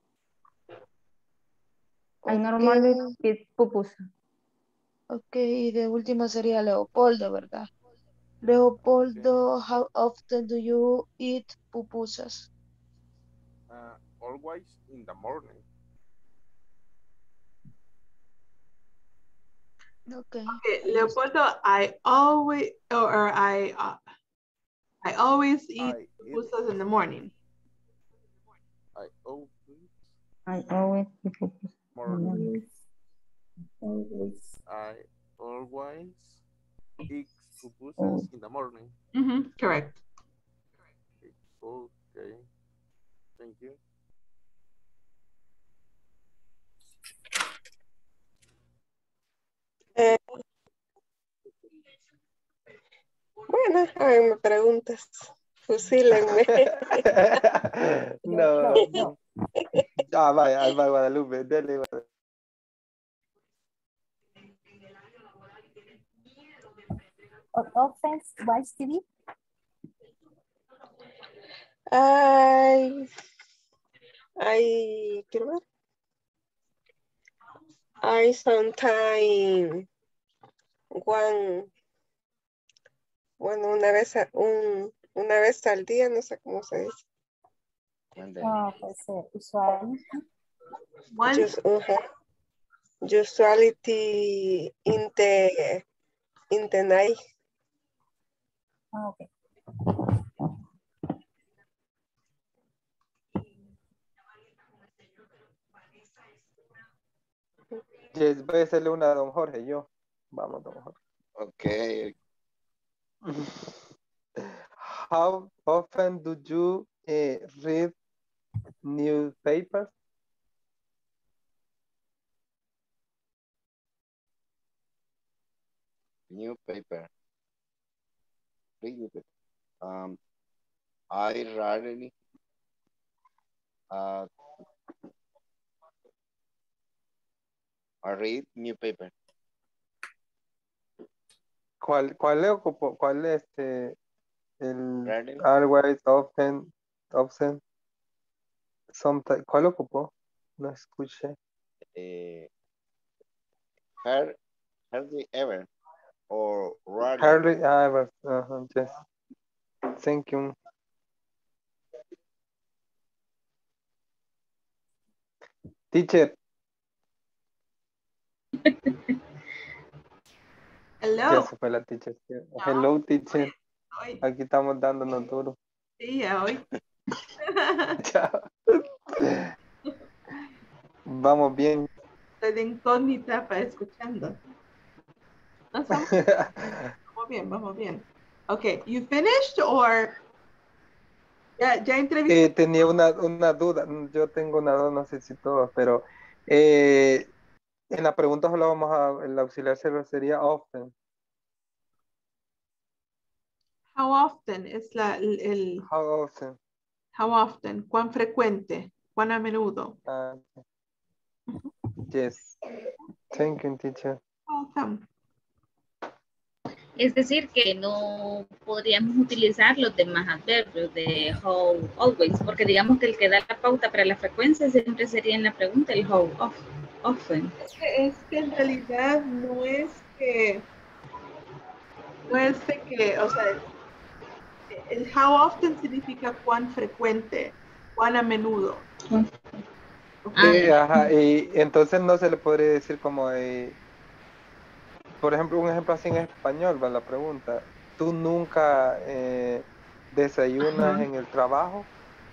eat pupusa. Ok, y de última sería Leopoldo, ¿verdad? Leopoldo, how often do you eat pupusas? Always in the morning. Okay. Okay, Leopoldo, I always eat pupusas in the morning. I always eat pupusa. morning. Always. I always eat pupusas in the morning. Correct. Okay. Thank you. Bueno, a ver, me preguntas. Fusílenme. No. Ah, vaya, ahí va Guadalupe. Dele, Guadalupe. Often watch TV. Quiero ver. I sometimes una vez al día, no sé cómo se dice. Pues usual. Usuality in the night. Okay. Yes, voy a hacerle una a don Jorge, yo. Vamos, don Jorge. Okay. How often do you read newspapers? Newspaper. I rarely I read newspaper. ¿Cuál le ocupó? ¿Cuál el Rarely. always, often, sometimes? ¿Cuál ocupó? No escuché. Hardly ever or rarely. Hardly ever. Yes. Thank you. Teacher. Hello. Ya se fue la teacher. Hello, teacher. Aquí estamos dándonos duro. Sí, ya hoy. Chao. Vamos bien. Estoy de incógnita para escuchando. ¿No estamos? Vamos bien. Okay, you finished or ya entrevisté? Tenía una duda. Yo tengo una duda, no sé si todos, pero en la pregunta solo el auxiliar sería often. How often es el How often? How often? ¿Cuán frecuente? ¿Cuán a menudo? Yes. Thank you, teacher. Welcome. Es decir, que no podríamos utilizar los demás adverbios de how, always, porque digamos que el que da la pauta para la frecuencia siempre sería en la pregunta el how often. Es que en realidad no es que, o sea, el how often significa cuán frecuente, cuán a menudo. Ajá, y entonces no se le podría decir como, por ejemplo, un ejemplo así en español, va la pregunta. ¿Tú nunca desayunas en el trabajo?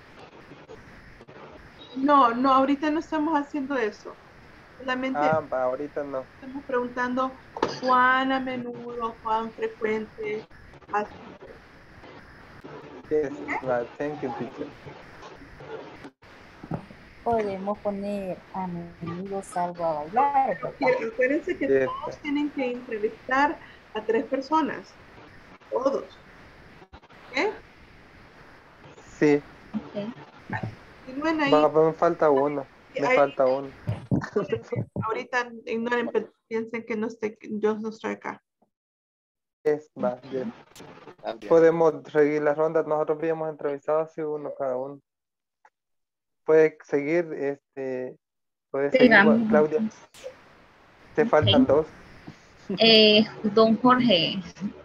No, ahorita no estamos haciendo eso. Solamente ahorita no. estamos preguntando cuán a menudo, cuán frecuente. Así. Yes, right. Thank you, teacher. podemos poner a menudo salgo a bailar, ¿verdad? Acuérdense que todos tienen que entrevistar a 3 personas. Todos. ¿Ok? Sí. Continúen ahí. Me falta uno. Me falta uno. Ahorita ignoren, piensen que yo no estoy acá. Va, bien. Podemos seguir las rondas. Nosotros habíamos entrevistado así uno cada uno. Puede seguir, puede seguir, Sigamos. Claudia. Te faltan dos. Don Jorge,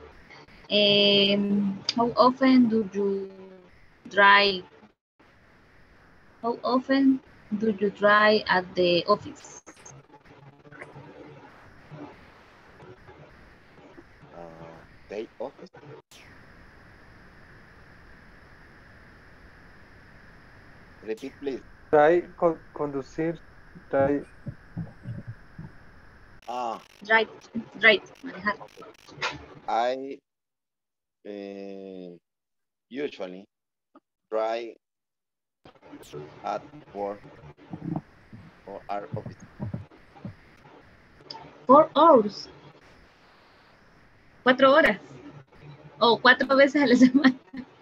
how often do you drive? How often do you drive at the office? Day office. Repeat, please. Conducir, drive. Drive, manejar. I usually drive at work or our office. 4 hours. 4 horas. O 4 veces a la semana.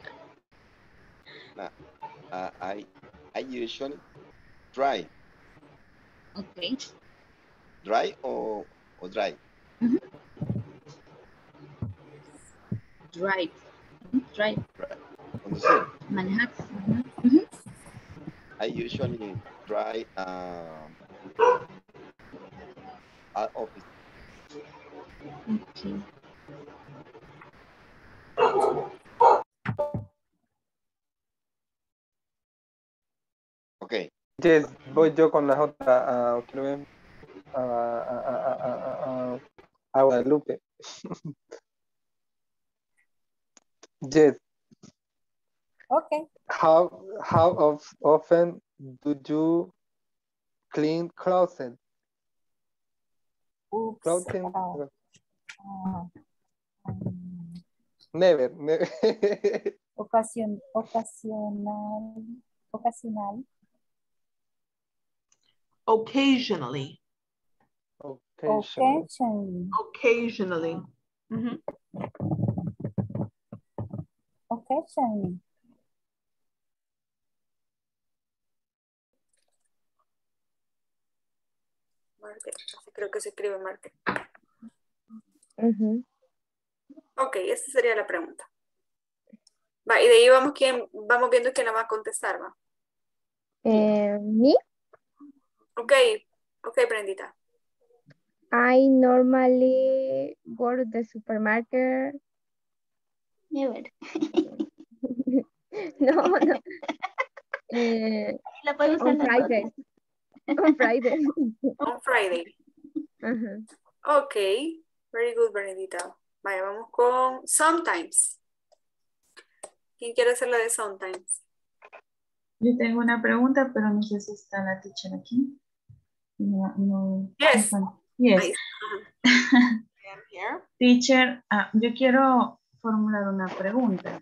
I usually drive. Okay. Drive or drive? Drive. Drive. Conducir. Manejar. I usually drive at office. Okay. Okay. Yes, voy yo con las otras. A Guadalupe. Yes. Okay. How often do you clean closet? Clothing? Never. Ocasional. Occasionally. Occasionally. Occasionally. Market. Creo que se escribe market. Ok, esa sería la pregunta. Va, y de ahí vamos viendo quién la va a contestar, ¿va? Me? Ok, Brendita. I normally go to the supermarket. Never. No. La puedo usar On Friday. On Friday. On Friday. Ok, very good, Bernadita. Vaya, vamos con sometimes. ¿Quién quiere hacer la de sometimes? Yo tengo una pregunta, pero no sé si está la teacher aquí. Yes. Yes. Teacher, yo quiero formular una pregunta.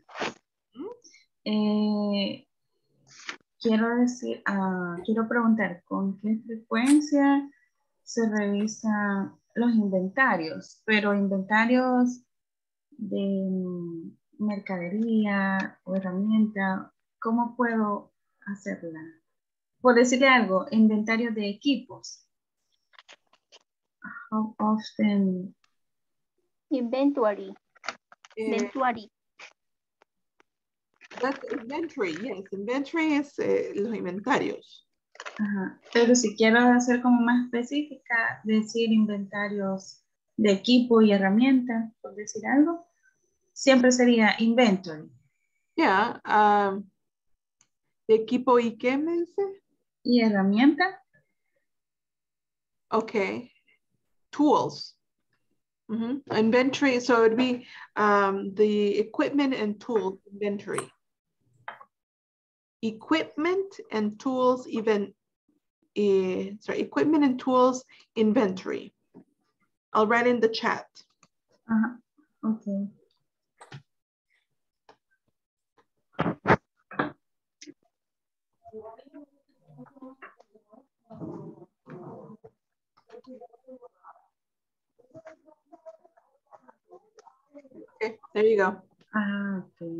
Quiero preguntar con qué frecuencia se revisan los inventarios, pero inventarios de mercadería o herramienta, ¿cómo puedo hacerla? Por decirle algo, inventario de equipos. How often? Inventory. That's inventory, yes. Inventory es los inventarios. Ajá. Pero si quiero hacer como más específica, decir inventarios de equipo y herramienta, por decir algo, siempre sería inventory. Yeah. ¿De equipo y qué me dice? ¿Y herramienta? Okay. Tools. Inventory, so it would be the equipment and tools inventory. Equipment and tools equipment and tools inventory. I'll write in the chat. Okay. There you go. Ah, ok.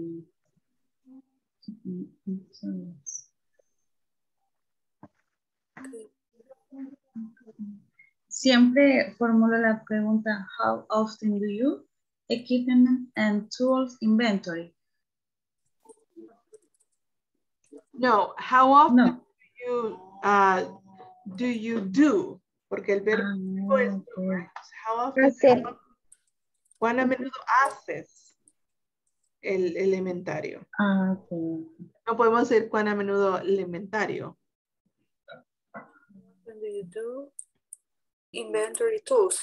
Siempre formulo la pregunta, how often do you equipment and tools inventory? No, how often No. do you do? Porque el verbo es how often. Hacer. ¿Cuán a menudo haces el inventario? Ah, ok. No podemos decir cuán a menudo el inventario. When do you do inventory tools?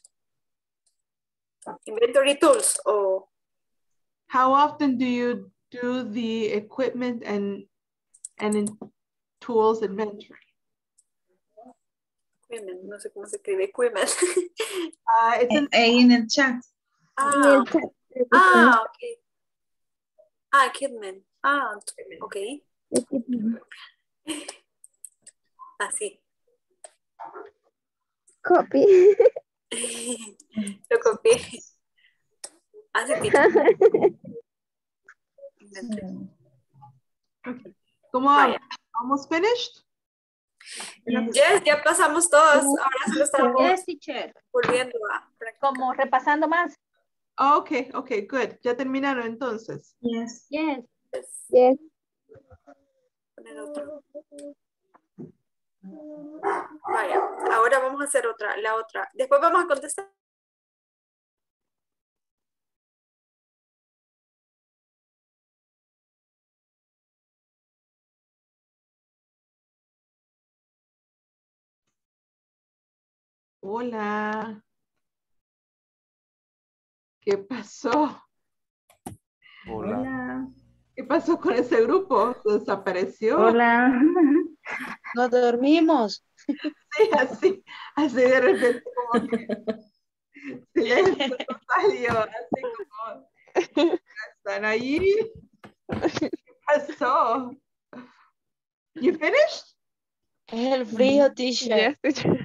Inventory tools o How often do you do the equipment and in tools inventory? equipment, no sé cómo se escribe equipment. It's in el chat. Ah, ok. Ah, equipment. Ah, ok. Así. Copy. Lo copié. Así tipo. ¿Cómo almost finished? Yes, ya pasamos todos. Ahora solo estamos Yes, teacher. volviendo a practicar. Como repasando más. Okay, okay, good. Ya terminaron entonces. Yes. Yes. Yes. Poner otro. Vaya, ahora vamos a hacer la otra. Después vamos a contestar. Hola. ¿Qué pasó? Hola. ¿Qué pasó con ese grupo? ¿Se desapareció? Hola. Nos dormimos. Sí, así de repente como que silencio total, así como ¿están ahí? ¿Qué pasó? You finished? Es el frío, teacher. Yes, teacher.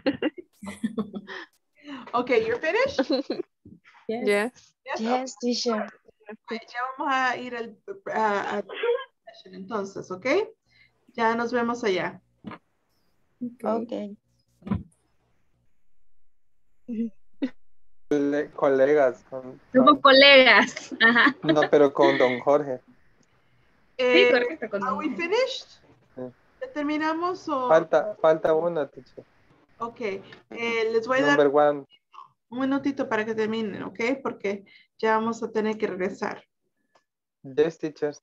Okay, you're finished? Yes. Yes, teacher. Ya vamos a ir al session entonces, ¿ok? Ya nos vemos allá. Okay. Colegas. Somos colegas. Ajá. No, pero con don Jorge. Sí, correcto. Con Are we finished? ¿Ya terminamos o...? Falta uno, teacher. Ok, les voy a Number dar one. un minutito para que terminen, ¿ok? Porque ya vamos a tener que regresar. Yes, teacher.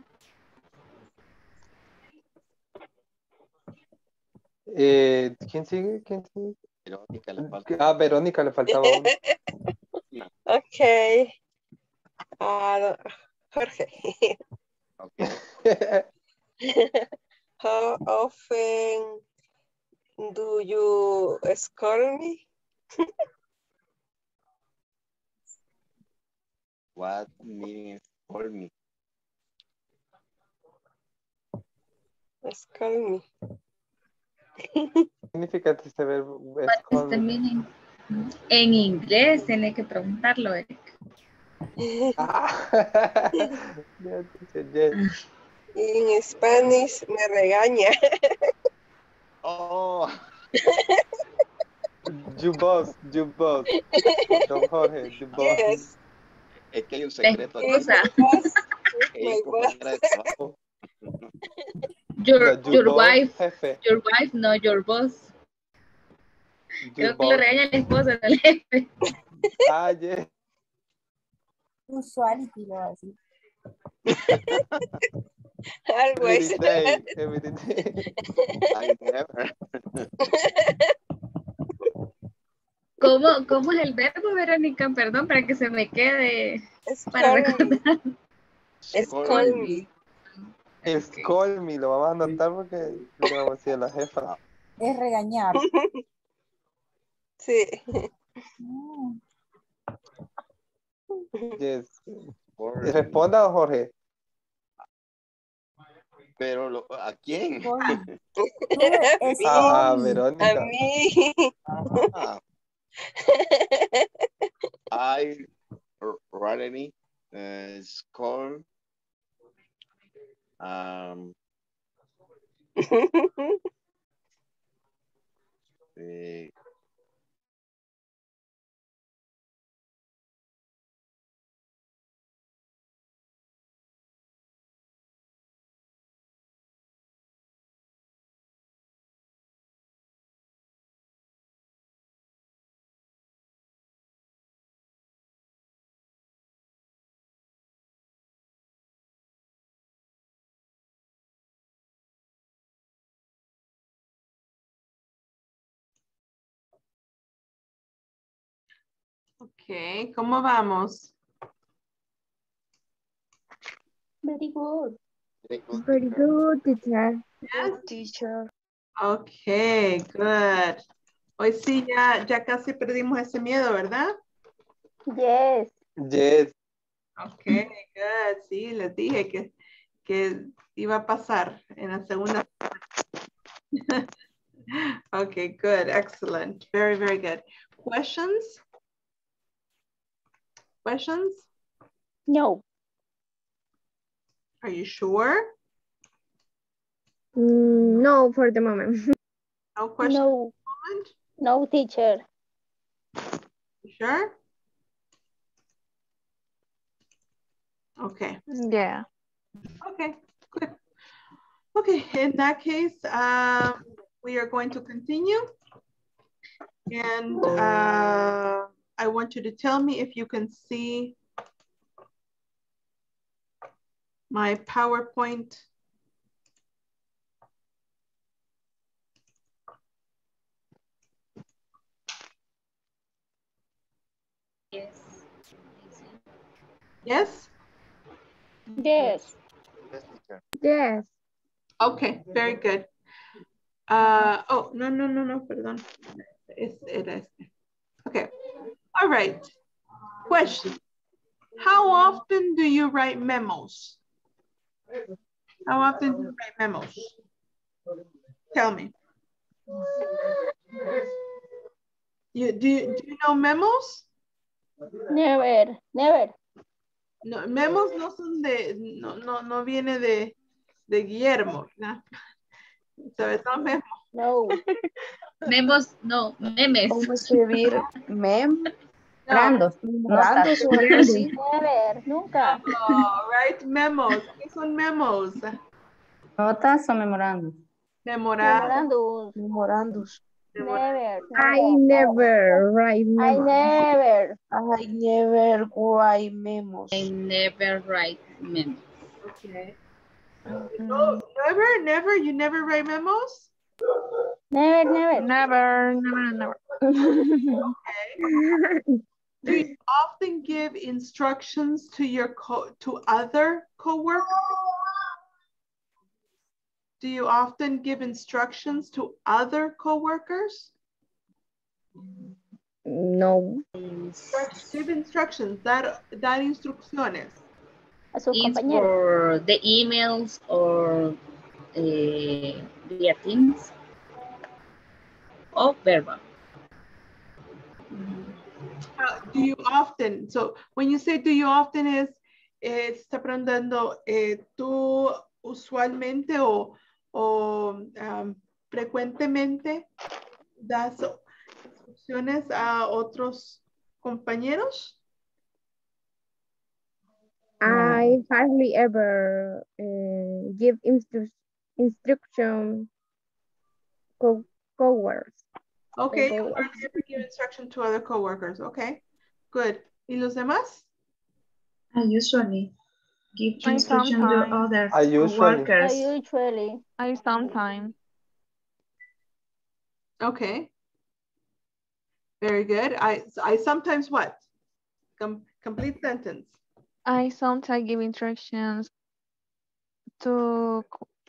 ¿Quién sigue? Verónica le falta. Ah, Verónica le faltaba uno. Okay. Jorge. How often do you scold me? What means call me? Scold me. ¿Qué significa este verbo? What's the meaning? En inglés tiene que preguntarlo, Eric. Yeah, teacher, yes. En Spanish me regaña. Oh. You boss. Don Jorge, you boss. Yes. Es que hay un secreto aquí. My boss. Compañera de trabajo. Your wife, jefe. your wife, no your boss. Creo que lo boss. regaña la esposa del jefe. Ah, yes. Usuality lo así. Always. Every day. I never. ¿Cómo es el verbo, Verónica? Perdón, para que se me quede para recordar. Scold me. Scold me, lo vamos a anotar porque le vamos a decir a la jefa. Es regañar. Sí. Yes. Responda, don Jorge. Pero, ¿a quién? A Verónica. A mí. I, Rodney, It's called Ok, ¿cómo vamos? Very good. Very good, teacher. Yes? Teacher. Ok, good. Hoy sí ya casi perdimos ese miedo, ¿verdad? Yes. Yes. Ok, good. Sí, les dije que iba a pasar en la segunda. Okay, good, excellent. Very, very good. Questions? Questions? No. Are you sure? No, for the moment. No questions No. at the moment? No, teacher. You sure? Okay. Yeah. Okay, good. Okay, in that case, we are going to continue. And I want you to tell me if you can see my PowerPoint. Yes. Yes? Yes. Yes, teacher. Yes. Okay, very good. Oh, no, perdón. Era este. Okay, all right. Question. How often do you write memos? How often do you write memos? Tell me. Do you know memos? Never. Never. No, memos no son no viene de Guillermo, ¿no? ¿Sabes? No, memos. No. Memos, no, memes. ¿Cómo escribir mem? Memorandos. Memorandos o algo así. Never. Nunca. Oh, right, memos. ¿Qué son memos? Notas o memorandos. Memorando. Memorandos. I Never. never write I memos. never. I never write memos. I never write memos. Okay. No, never, you never write memos? Never. Never. Okay. Do you often give instructions to your other coworkers? Do you often give instructions to other coworkers? No. Give instructions, dar instrucciones. A sus It's compañeros. for the emails or via Teams or verbal. Do you often, so when you say do you often está preguntando, tú usualmente o frecuentemente das instrucciones a otros compañeros? I hardly ever give instruction coworkers. Okay, you hardly ever give instruction to other coworkers. Okay, good. ¿Y los demás? I usually give instruction to sometimes. other I usually. workers. I sometimes. Okay. Very good. I sometimes what? Complete sentence. I sometimes give instructions to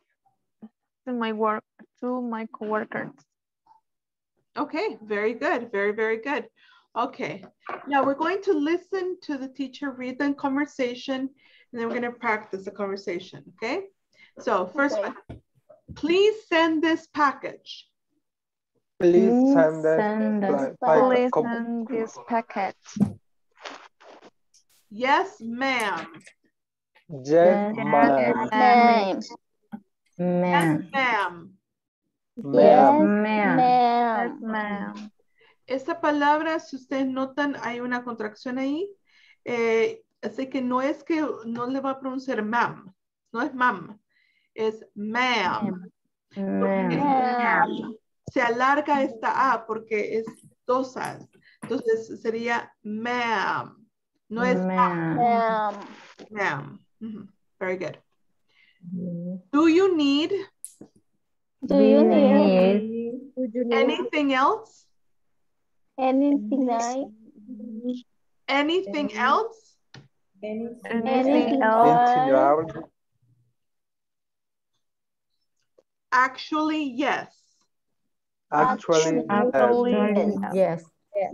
my coworkers. Okay, very good. Very, very good. Okay, now we're going to listen to the teacher read the conversation, and then we're going to practice the conversation, okay? So first one, please send this package. Please send Please send this package. Yes, ma'am. Yes, ma'am. Ma'am. Yes, Ma'am. ma'am. Ma'am. Ma'am. Ma'am. Esta palabra, si ustedes notan, hay una contracción ahí. Así que no es que no le va a pronunciar ma'am. No es ma'am. Es ma'am. Ma'am. Se alarga esta A porque es dos A's. Entonces sería ma'am. No es ma'am. Ma'am. Ma'am. Very good. Do you need Do you need anything else? anything else? Anything else? Anything Anything else? else? Actually, yes. Actually, Yes.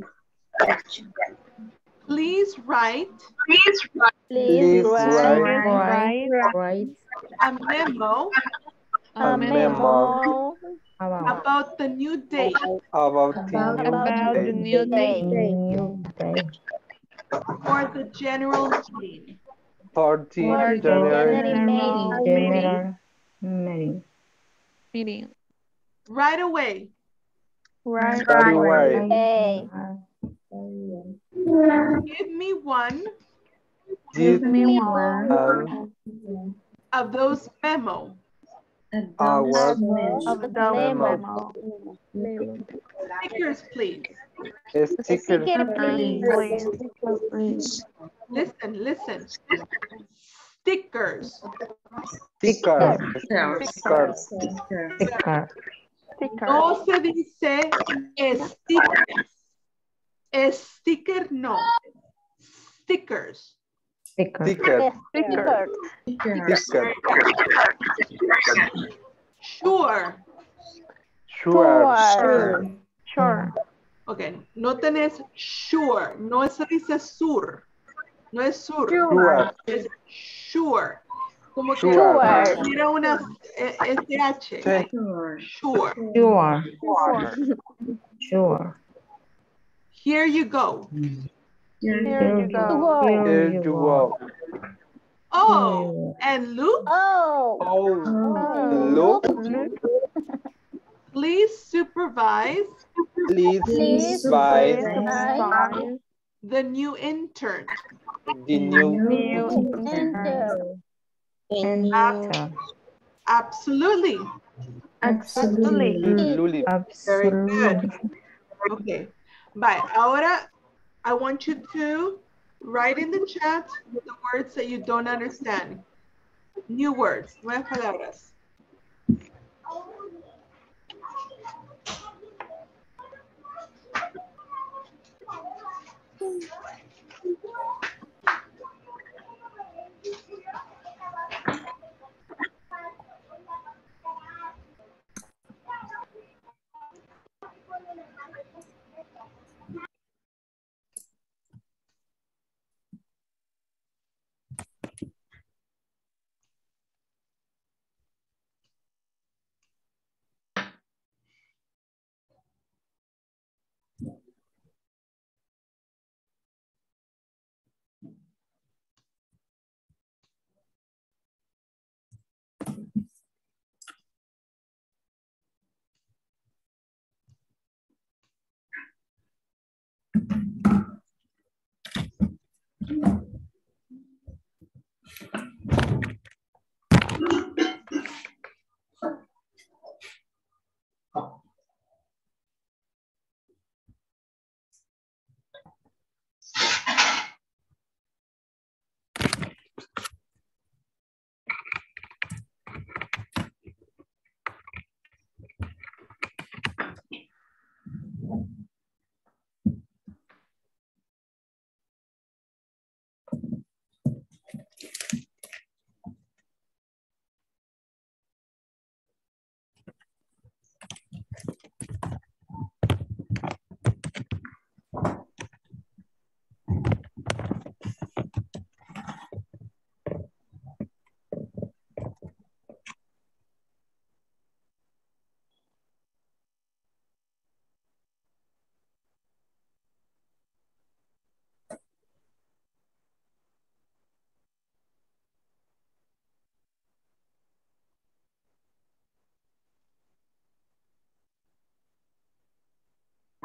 Please write Please Right. a memo a memo about the new date about the new date New day. for the general meeting. for the January General meeting. Meeting. Right away. Right. away. Hey. Give me one Give me one of those memo. our of the memo. Stickers, please. Sticker, Sticker, please. Listen. Stickers. stickers, Sticker. No se dice stickers. Sticker no. Stickers. Sticker. sticker, Sure. Ok, no tenés sure. No se dice sur. No es sur. Es sure. Como que era una SH. Sure. Here you go. Here you go. Oh, and look. Look, Please supervise please buy the new intern. the new Absolutely. Luli. Very good. Okay. Bye. Ahora, I want you to write in the chat the words that you don't understand. New words, nuevas palabras.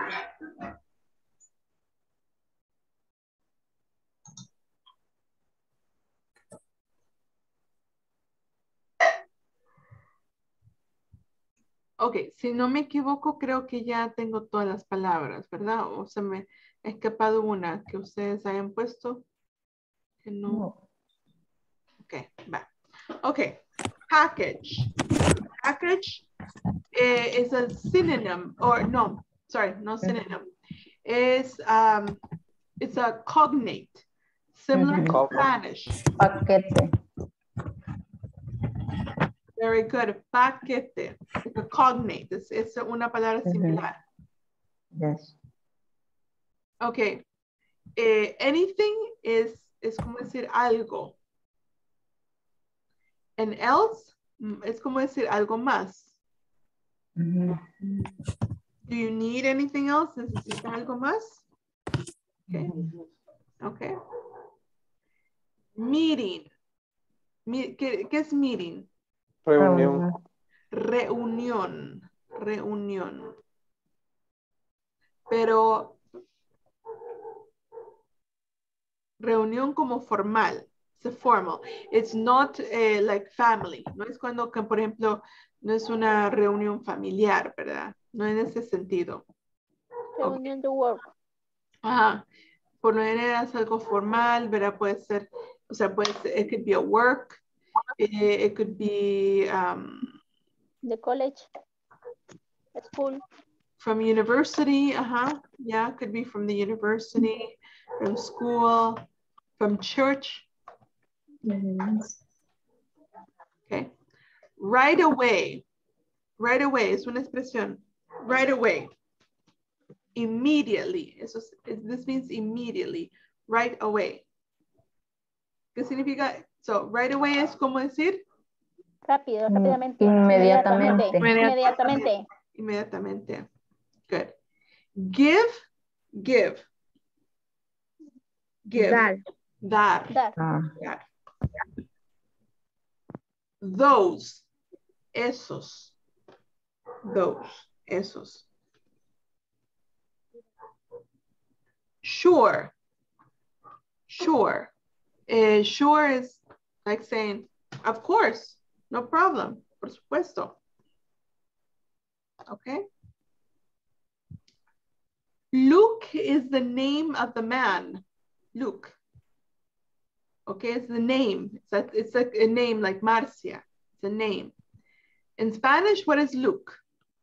Ok, si no me equivoco, creo que ya tengo todas las palabras, ¿verdad? O se me ha escapado una que ustedes hayan puesto. Que no. Ok, va. Ok, package. Package is a synonym, or no, sorry, no synonym. It's a cognate, similar to Spanish. Paquete. Very good. Paquete. It's a cognate. Es una palabra similar. Yes. Okay. Anything es como decir algo. And else es como decir algo más. Do you need anything else? ¿Necesita algo más? Okay. Okay. Meeting. ¿Qué es meeting? Reunión. Reunión. Reunión. Pero reunión como formal. It's formal. It's not like family. No es cuando, por ejemplo, no es una reunión familiar, ¿verdad? No en ese sentido. Reunión de work. Ajá. Por lo general es algo formal, ¿verdad? Puede ser, o sea, puede ser, it could be a work, it could be the college, school. From university, yeah, could be from the university, from school, from church. Okay. Right away. Right away es una expresión. Right away. Immediately. This means immediately. Right away. ¿Qué significa? So, right away es como decir. Rápido, rápidamente. Inmediatamente. Inmediatamente. Inmediatamente. Good. Give. Give. Give. Dar. Dar. Dar. Dar. Those. Esos. Those. Esos. Sure. Sure. Sure is like saying, of course, no problem. Por supuesto. Okay. Luke is the name of the man. Luke. Okay, it's the name. It's like a name like Marcia. It's a name. In Spanish, what is Luke?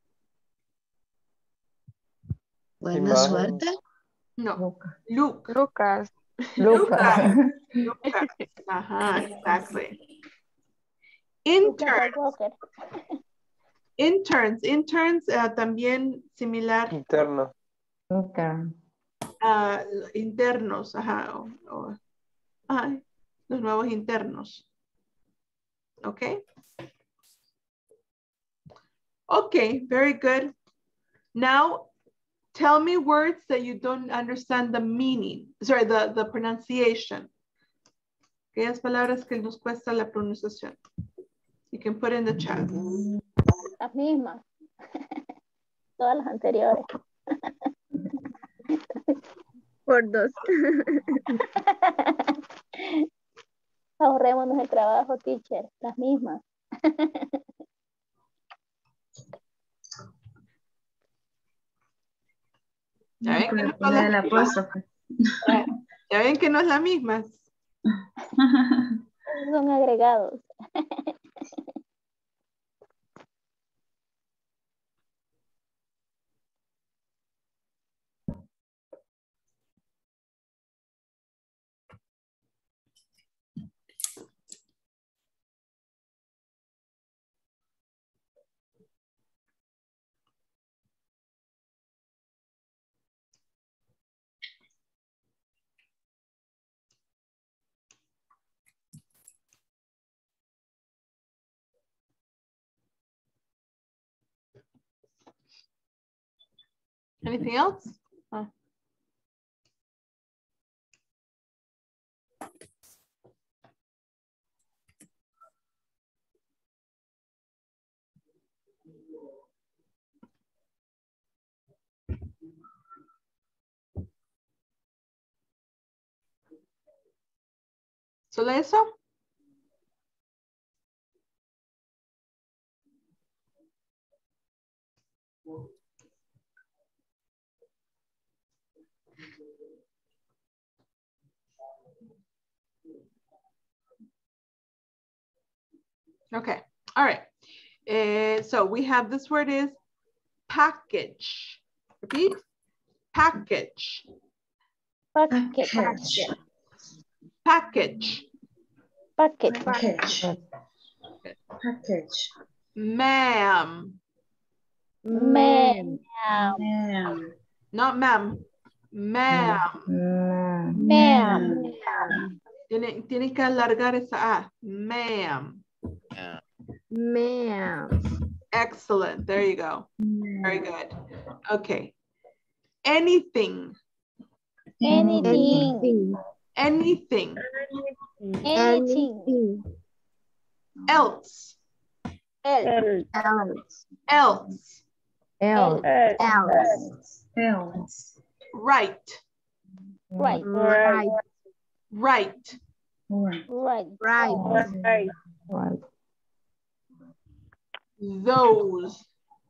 Buena suerte. No, Luke. Lucas. Lucas. Lucas. Exactly. Intern. Interns. Interns también similar. Interno. Internos. Los nuevos internos. Okay. Okay, very good. Now, tell me words that you don't understand the meaning. Sorry, the pronunciation. Aquellas palabras que nos cuesta la pronunciación. You can put in the chat. Las mismas. Todas las anteriores. Por dos. Ahorrémonos el trabajo, teacher. Las mismas. Ya ven que no son las mismas. Ya ven que no es la misma. Son agregados. Anything else? ¿Solo eso? Okay, all right. So we have this word is package. Repeat, package. Package. Package. Package. Package. Package. Ma'am. Ma'am. Ma'am. Not ma'am. Ma'am. Ma'am. Tiene que alargar esa A. Ma'am. Ma'am. Excellent. There you go. Very good. Okay. Anything. Anything. Anything. Anything. Else. Else. Else. Else. Right. Right. Right. Those.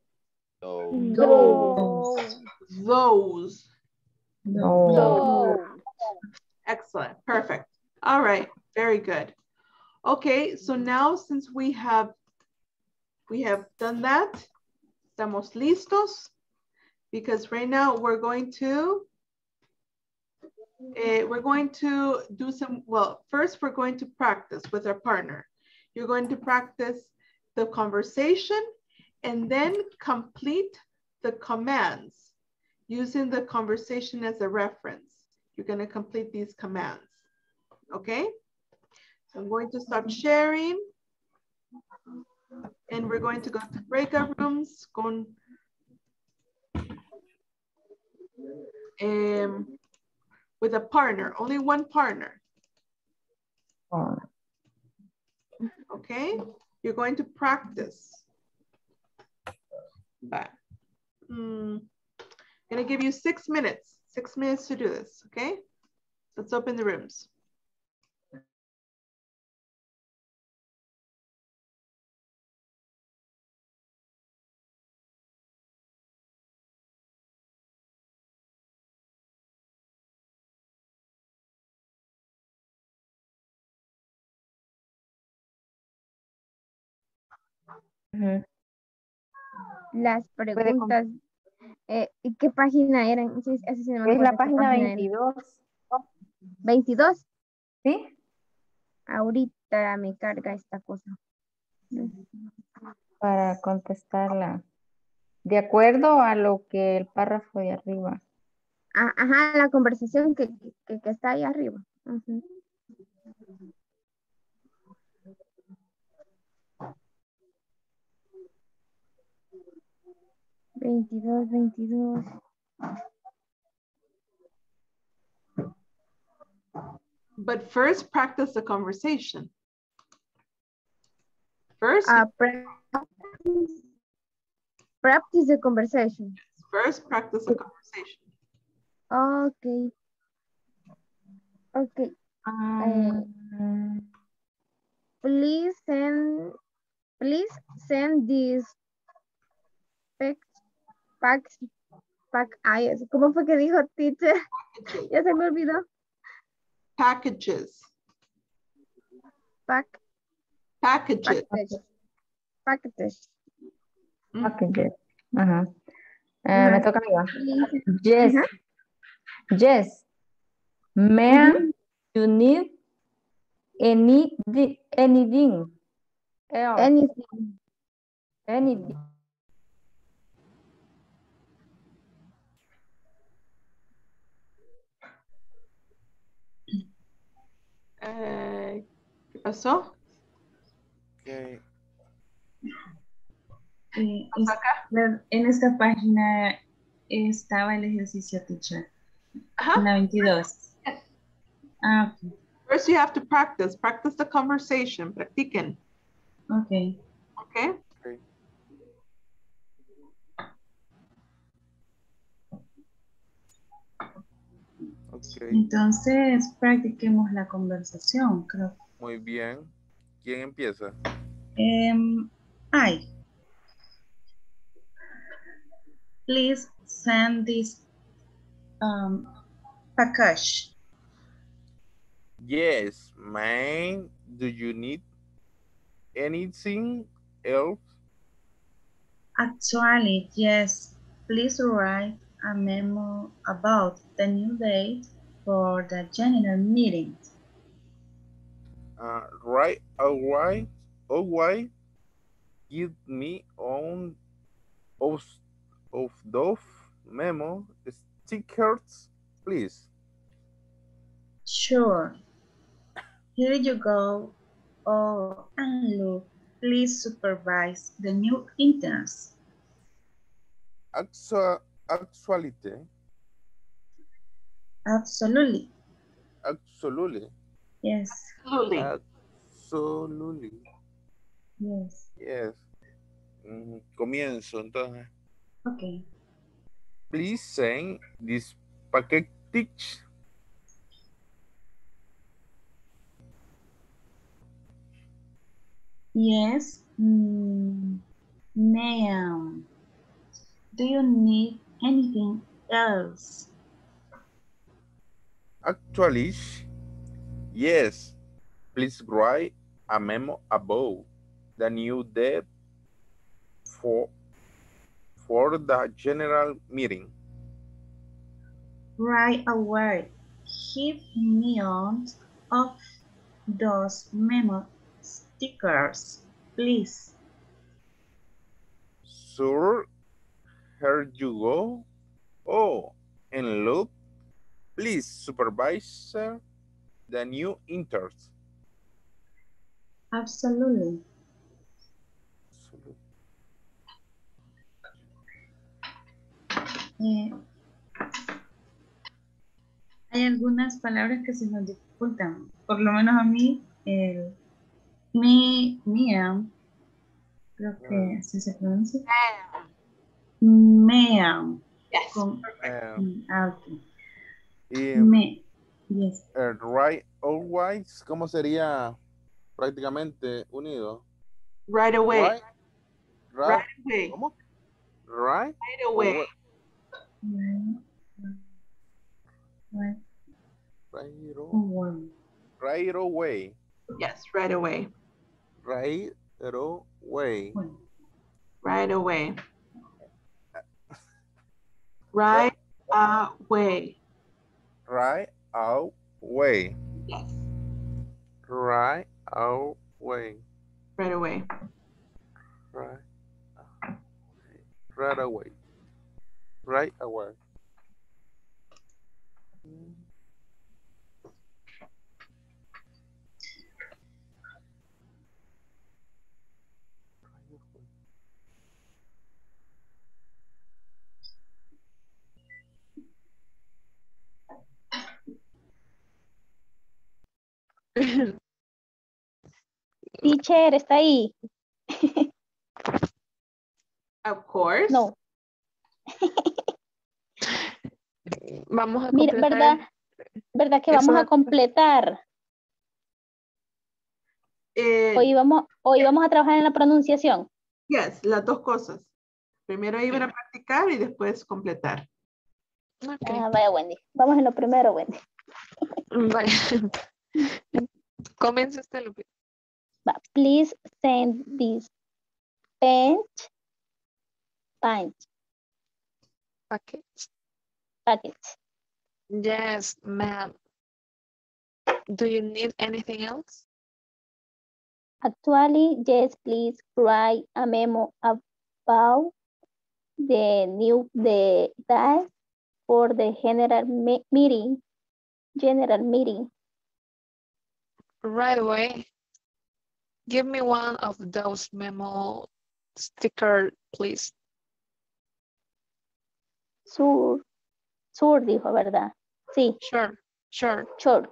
Excellent. Perfect. All right. Very good. Okay. So now since we have done that, estamos listos, because right now we're going to do some, well, first we're going to practice with our partner. You're going to practice the conversation and then complete the commands using the conversation as a reference. You're going to complete these commands. Okay? So I'm going to stop sharing. And we're going to go to breakout rooms with a partner, only one partner. Okay? You're going to practice. But I'm gonna give you 6 minutes. 6 minutes to do this, okay? Let's open the rooms. Las preguntas. ¿Y qué página eran? Sí, sí no me Es la acuerdo qué página era. 22. ¿22? ¿Sí? Ahorita me carga esta cosa. Para contestarla. De acuerdo a lo que el párrafo de arriba. Ajá, la conversación que está ahí arriba. 22. But first, practice the conversation. First, practice the conversation. First, practice the conversation. Okay. Please send these ¿Cómo fue que dijo, teacher? Ya se me olvidó. Packages. Packages. Ajá. Me toca a mí. Yes. Yes. Ma'am, you need anything else? Anything. ¿Qué pasó? Okay. En esta página estaba el ejercicio, teacher. En la 22. Okay. First you have to practice the conversation, practiquen. Okay. Okay. Ok, Entonces, practiquemos la conversación, creo. muy bien. ¿Quién empieza? I. Please send this package. Yes, man. Do you need anything else? Actually, yes. Please write a memo about the new date for the general meeting. Right away. Always give me on of those memo stickers, please. Sure. Here you go. Oh, and look, please supervise the new interns. Actually. Absolutely. Absolutely. Yes. Absolutely. Yes. Yes. Comienzo entonces. Okay. Please send this package. Yes. Ma'am. Do you need anything else? Actually, yes. Please write a memo about the new date for the general meeting. Right away. Give me on of those memo stickers, please. Sure, here you go. Oh, and look, please supervise the new interns. Absolutely. Hay algunas palabras que se nos dificultan. Por lo menos a mí, el ma'am, creo que así se pronuncia. Ma'am. Yes. Okay. Yes. Right always, ¿cómo sería prácticamente unido? Right away. Right away. ¿Cómo? Right away. Right away. Yes, right away. Right away. Right away. Right away. Right away. Yes. Right away. Right away. Right away. Right away. Teacher, ¿está ahí? Of course. No. Vamos a Mira, completar. ¿verdad que vamos a completar? Hoy vamos a trabajar en la pronunciación. Yes, las dos cosas. Primero iban a practicar y después completar. Okay. Vaya, Wendy. Vamos en lo primero, Wendy. Vale. Comienza usted, Lupe. Please send this package. Yes, ma'am. Do you need anything else? Actually, yes, please write a memo about the new date for the general meeting. Right away. Give me one of those memo stickers, please. Sure, dijo, ¿verdad? Sí. Sure. Sure.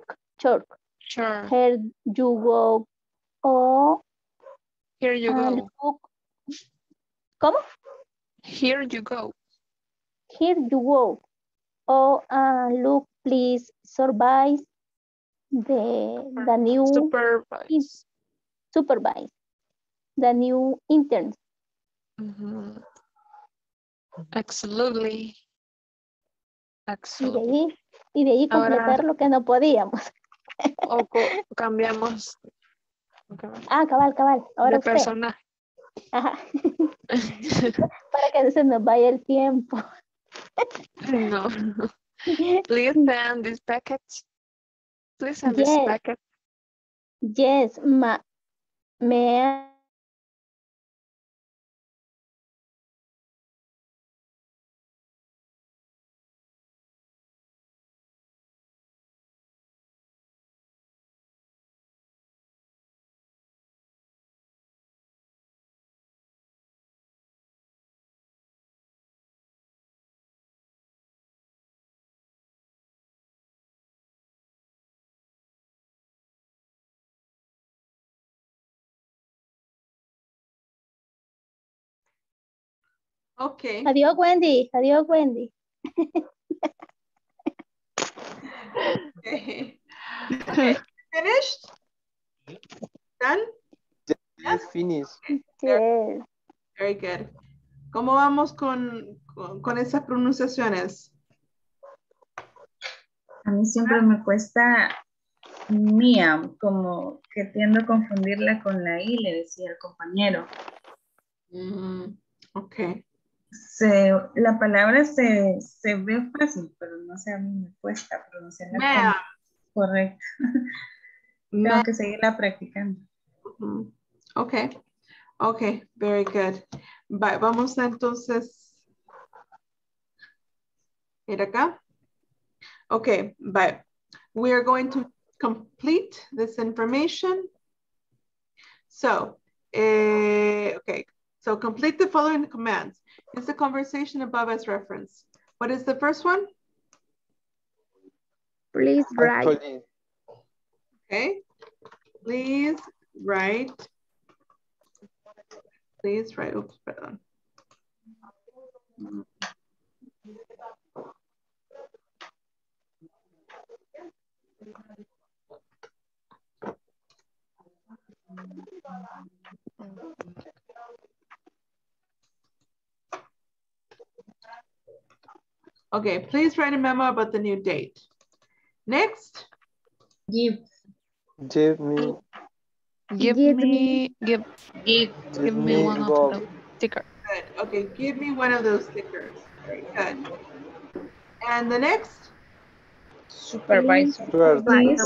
Here you go. Oh. Here you go. Look. ¿Cómo? Here you go. Here you go. Oh, look, please supervise the new supervise the new interns. Absolutely. Y de ahí completar Ahora, lo que no podíamos. o cambiamos. Cabal. Ahora De usted. personaje. Ajá. Para que no se nos vaya el tiempo. No. Please send this packet. Please send this packet. Yes, may Okay. Adiós, Wendy. Adiós, Wendy. Okay. Okay. Finished? Done? Yes, finished. Yes. Very good. ¿Cómo vamos con esas pronunciaciones? A mí siempre me cuesta Mia, como que tiendo a confundirla con la I, le decía el compañero. Ok. La palabra se ve fácil, pero no sé, a mí me cuesta pronunciarla. Correcto. Tengo que seguirla practicando. Ok. Ok, very good. Vamos a entonces ir acá. Okay, but we are going to complete this information. So, okay, so complete the following commands. Use the conversation above as reference. What is the first one? Please write. Okay, please write. Please write, oops, pardon. Okay, please write a memo about the new date. Next. Give me one of those stickers. Good. Okay, give me one of those stickers. Very good. And the next? Supervise. Please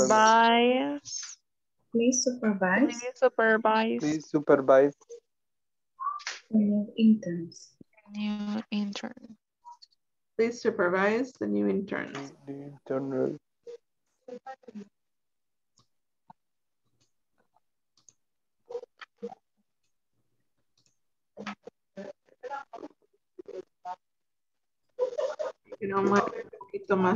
supervise. Please supervise. New interns. New intern. Please supervise the new interns. No más, un poquito más.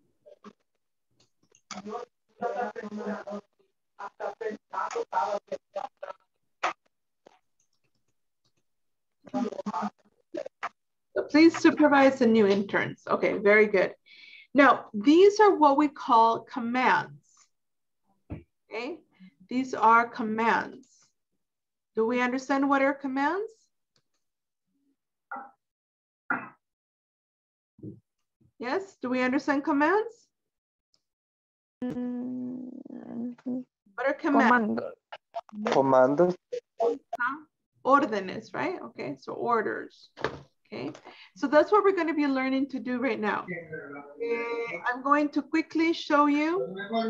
So please supervise the new interns. Okay, very good. Now, these are what we call commands. Okay, these are commands. Do we understand what are commands? Yes, do we understand commands? What are commands? Commando. Órdenes, right? Okay, so orders. Okay, so that's what we're going to be learning to do right now. I'm going to quickly show you.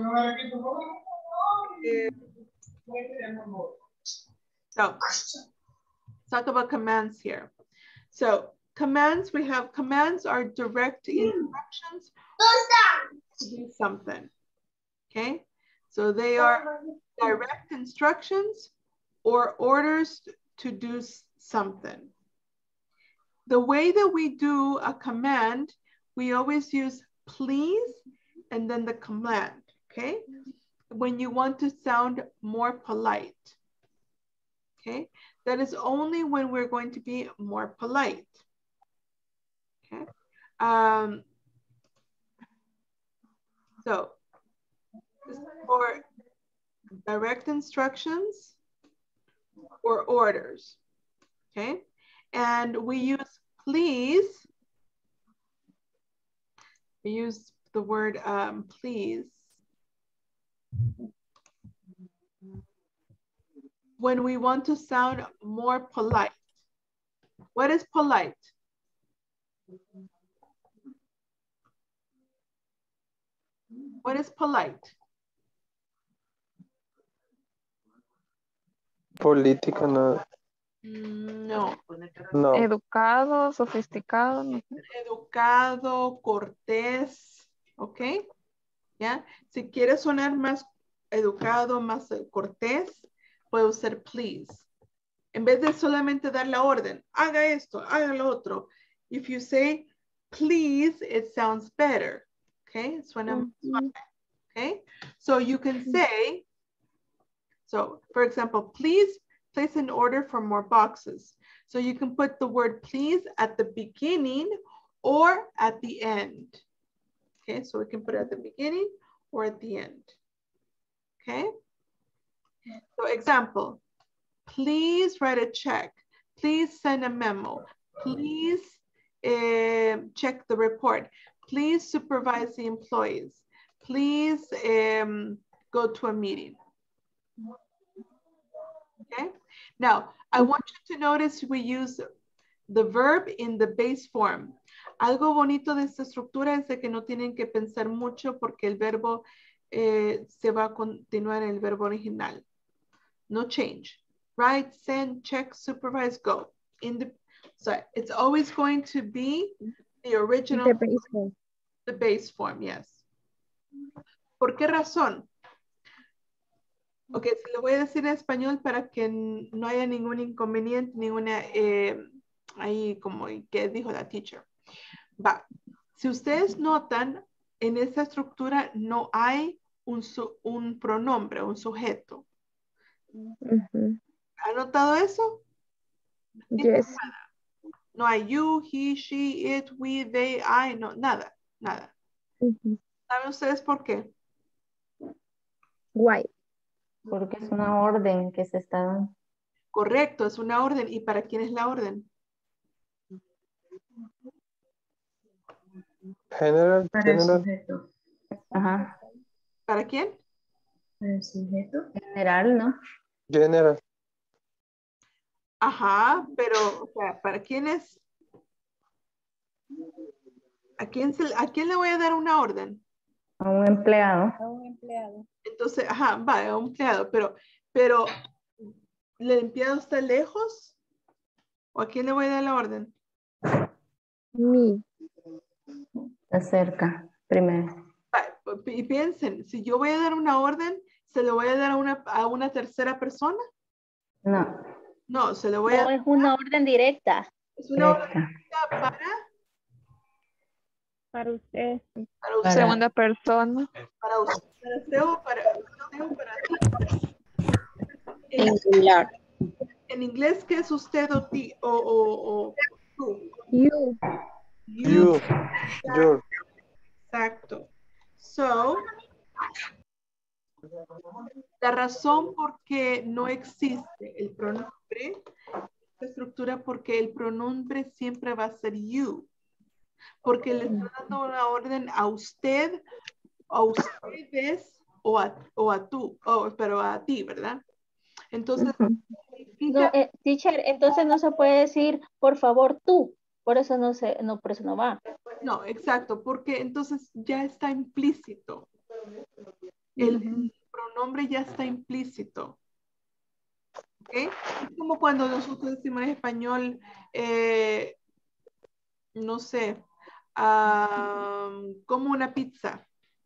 So, talk about commands here. So, commands, we have commands are direct instructions to do something. Okay, so they are direct instructions or orders to do something. The way that we do a command, we always use please and then the command, okay? When you want to sound more polite, okay? That is only when we're going to be more polite, okay? So, for direct instructions or orders, okay? And we use please. We use the word please when we want to sound more polite. What is polite? What is polite? Política, no. No. No. Educado, sofisticado. No. Educado, cortés, ¿ok? ¿Ya? Si quieres sonar más educado, más cortés, puede usar please. En vez de solamente dar la orden, haga esto, haga lo otro. If you say please, it sounds better. Okay, suena más suave. Okay, so you can say, so for example, please place an order for more boxes. So you can put the word please at the beginning or at the end. Okay, so we can put it at the beginning or at the end. Okay, so example, please write a check. Please send a memo. Please check the report. Please supervise the employees. Please go to a meeting. Okay. Now, I want you to notice we use the verb in the base form. Algo bonito de esta estructura es de que no tienen que pensar mucho porque el verbo se va a continuar en el verbo original. No change. Write, send, check, supervise, go. So it's always going to be the original. The base form. The base form, yes. ¿Por qué razón? Ok, se lo voy a decir en español para que no haya ningún inconveniente, ninguna, ahí como que dijo la teacher. Va, si ustedes notan, en esta estructura no hay un pronombre, un sujeto. ¿Ha notado eso? Yes. No hay you, he, she, it, we, they, I, no, nada, nada. ¿Saben ustedes por qué? Why? Porque es una orden que se está dando. Correcto, es una orden. ¿Y para quién es la orden? General. Para el sujeto. Ajá. ¿Para quién? Para el sujeto. General, ¿no? General. Ajá, pero, o sea, ¿para quién es? ¿A quién le voy a dar una orden? A un empleado. A un empleado. Entonces, ajá, va, a un empleado, pero, ¿el empleado está lejos? ¿O a quién le voy a dar la orden? Me. Está cerca, primero. Y piensen, si yo voy a dar una orden, ¿se lo voy a dar a una tercera persona? No. No, se lo voy a dar. No, es una orden directa. Es una orden directa para usted. Para usted. Segunda persona. Para usted. Para ti. Singular. En inglés, ¿qué es usted o ti? O tú? You. You. Your. Exacto. So, la razón por qué no existe el pronombre, esta estructura, porque el pronombre siempre va a ser you. Porque le está dando una orden a usted, a ustedes o a tú, pero a ti, ¿verdad? Entonces, no, teacher, entonces no se puede decir, por favor, tú. Por eso por eso no va. No, exacto, porque entonces ya está implícito. El pronombre ya está implícito. ¿Ok? Es como cuando nosotros decimos en español, no sé, como una pizza.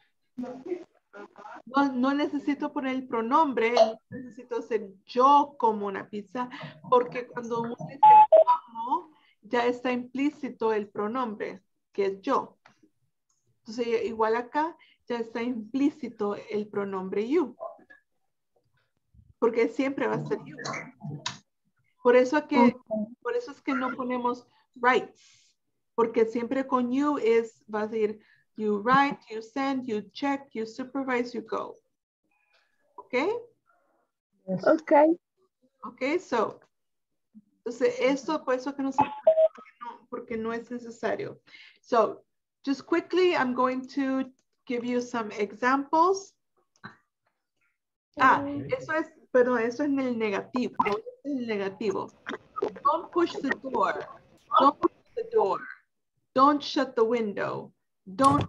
No necesito poner el pronombre, no necesito decir yo como una pizza, porque cuando uno dice como, ya está implícito el pronombre, que es yo. Entonces, igual acá, ya está implícito el pronombre you. Porque siempre va a ser you. Por eso es que no ponemos rights. Porque siempre con you va a decir You write, you send, you check, you supervise, you go. Okay? Okay. Okay, so, entonces esto, por eso que no se porque no es necesario. So, just quickly, I'm going to give you some examples. Eso es, perdón, eso es en el negativo. Es el negativo. Don't push the door. Don't push the door. Don't shut the window. Don't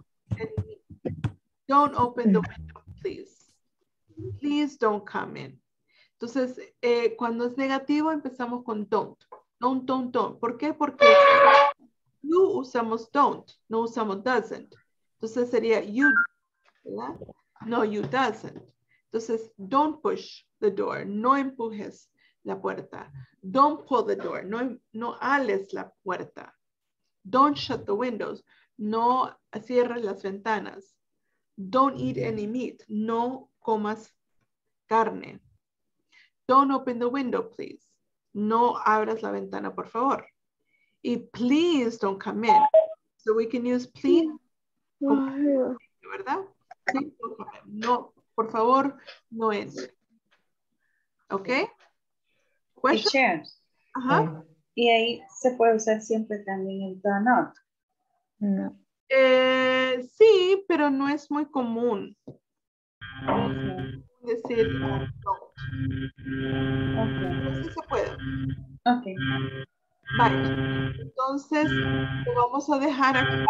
open the window, please. Please don't come in. Entonces, cuando es negativo, empezamos con don't. Don't. ¿Por qué? Porque you usamos don't, no usamos doesn't. Entonces sería you, ¿verdad? No, you doesn't. Entonces, don't push the door, no empujes la puerta. Don't pull the door, no ales la puerta. Don't shut the windows, no cierres las ventanas. Don't eat any meat, no comas carne. Don't open the window, please. No abras la ventana, por favor. Y please don't come in. So we can use please, ¿verdad? Please don't come in. No, por favor, no entre. ¿Ok? Teacher. Ajá. Y ahí se puede usar siempre también el do not. No. Sí, pero no es muy común. Decir don't. Pero sí se puede. Ok. Vale. Entonces, lo vamos a dejar aquí.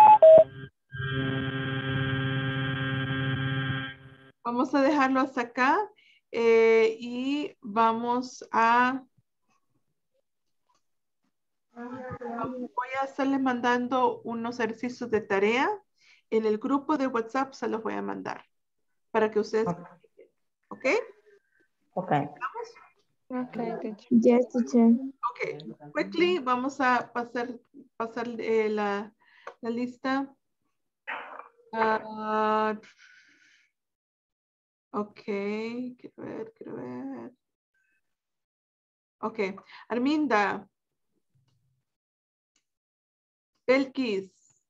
Vamos a dejarlo hasta acá y vamos a... Voy a estarles mandando unos ejercicios de tarea. En el grupo de WhatsApp se los voy a mandar para que ustedes... ¿Ok? Ok. Okay, teacher. Yes, teacher. Ok. Quickly, vamos a pasar la lista. Ok, quiero ver. Ok, Arminda. Belkis.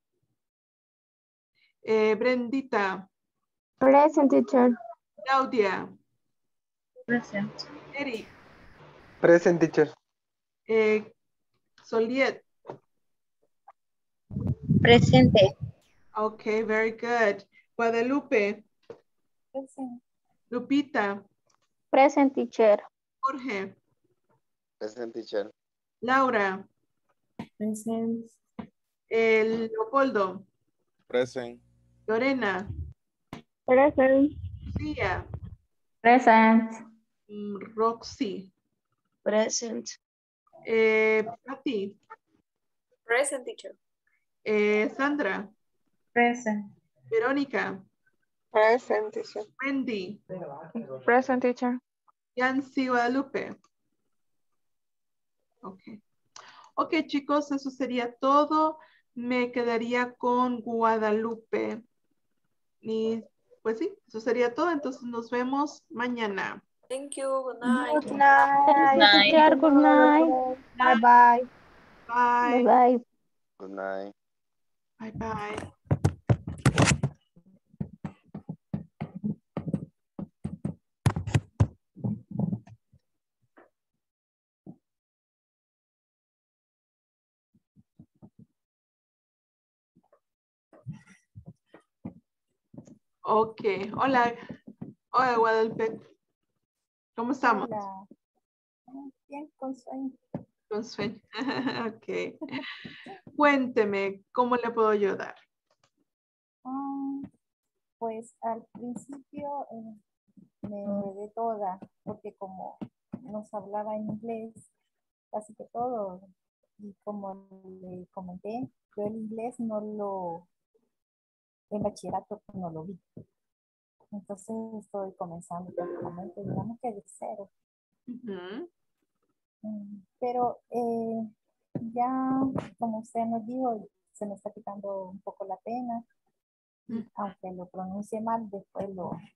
Brendita. Present, teacher. Claudia. Present. Eric. Present, teacher. Soliet. Presente. Okay, very good. Guadalupe. Present. Lupita. Present, teacher. Jorge. Present, teacher. Laura. Present. Leopoldo. Present. Lorena. Present. Lucía. Present. Roxy. Present. Pati. Present, teacher. Sandra. Present. Verónica. Present, teacher. Wendy. Present, teacher. Yancy Guadalupe. Ok. Ok, chicos, eso sería todo. Me quedaría con Guadalupe. Y pues sí, eso sería todo. Entonces nos vemos mañana. Thank you. Good night. Good night. Night. Teacher, good night. Bye bye. Bye. Bye-bye. Good night. Bye bye. Ok, hola. Hola, Guadalupe. ¿Cómo estamos? Hola. Bien, con sueño. Con sueño. Ok. Cuénteme, ¿cómo le puedo ayudar? Pues al principio me enredé toda, porque como nos hablaba en inglés, casi que todo, y como le comenté, yo el inglés en bachillerato no lo vi. Entonces estoy comenzando prácticamente, digamos que de cero. Pero ya, como usted nos dijo, se me está quitando un poco la pena. Aunque lo pronuncie mal, después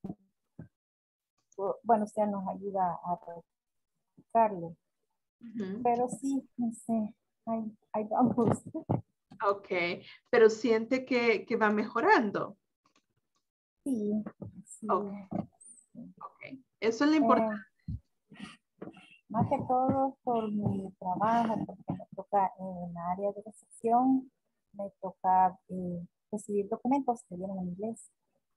bueno, usted nos ayuda a practicarlo. Pero sí, no sé, ahí vamos. Ok, pero siente que va mejorando. Sí, sí. Ok, eso es lo importante. Más que todo por mi trabajo, porque me toca en la área de recepción, me toca recibir documentos que vienen en inglés.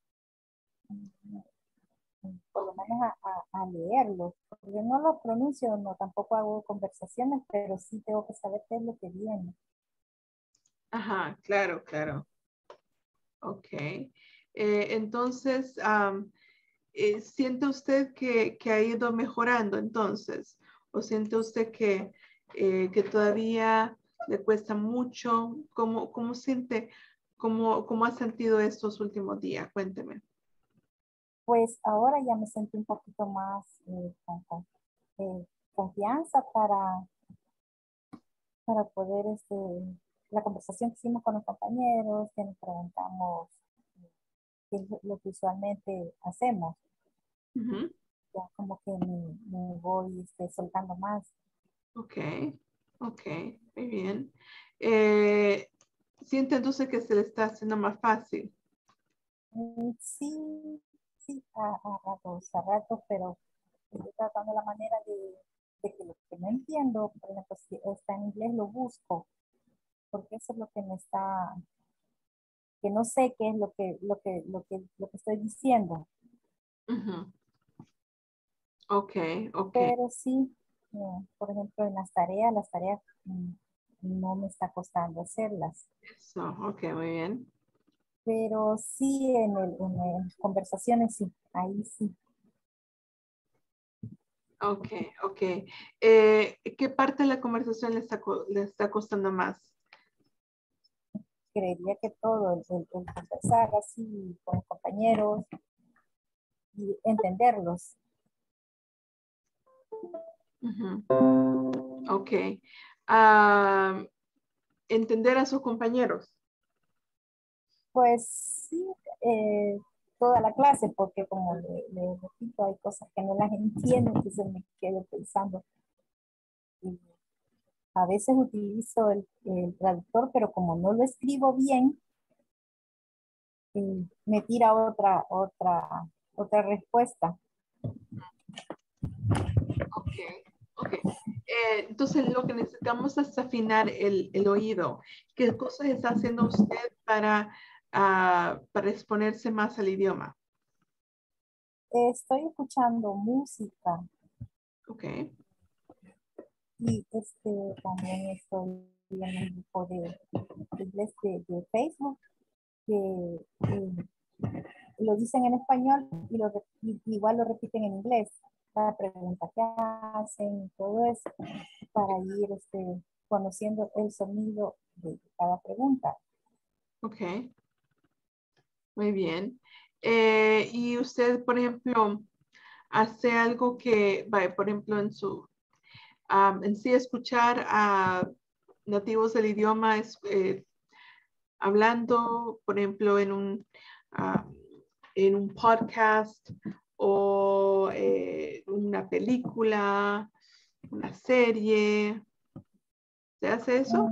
Por lo menos a leerlos. Yo no los pronuncio, no, tampoco hago conversaciones, pero sí tengo que saber qué es lo que viene. Ajá, claro, claro. Ok. Entonces, ¿siente usted que ha ido mejorando entonces? ¿O siente usted que todavía le cuesta mucho? ¿Cómo siente, cómo ha sentido estos últimos días? Cuénteme. Pues ahora ya me sentí un poquito más con confianza para poder, la conversación que hicimos con los compañeros, que nos preguntamos qué es lo que usualmente hacemos. Ya como que me voy soltando más. Ok, ok, muy bien. ¿Siente entonces que se le está haciendo más fácil? Sí, sí, a ratos, pero estoy tratando la manera de que lo que no entiendo, por ejemplo, si está en inglés, lo busco, porque eso es lo que me está, que no sé qué es lo que estoy diciendo. Ok, ok. Pero sí, por ejemplo, en las tareas no me está costando hacerlas. Eso, ok, muy bien. Pero sí, en conversaciones sí, ahí sí. Ok, ok. ¿Qué parte de la conversación le está costando más? Creería que todo, el conversar así con los compañeros y entenderlos. Ok. ¿Entender a sus compañeros? Pues sí, toda la clase, porque como le repito, hay cosas que no las entiendo, entonces me quedo pensando. Y a veces utilizo el traductor, pero como no lo escribo bien, me tira otra respuesta. Ok, ok. Entonces lo que necesitamos es afinar el oído. ¿Qué cosas está haciendo usted para exponerse más al idioma? Estoy escuchando música. Ok. Y también estoy en un grupo de inglés de Facebook que lo dicen en español y igual lo repiten en inglés. Cada pregunta que hacen y todo eso para ir conociendo el sonido de cada pregunta. Ok. Muy bien. Y usted, por ejemplo, hace algo que, por ejemplo, en sí escuchar a nativos del idioma hablando, por ejemplo, en un podcast o una película, una serie. ¿Se hace eso?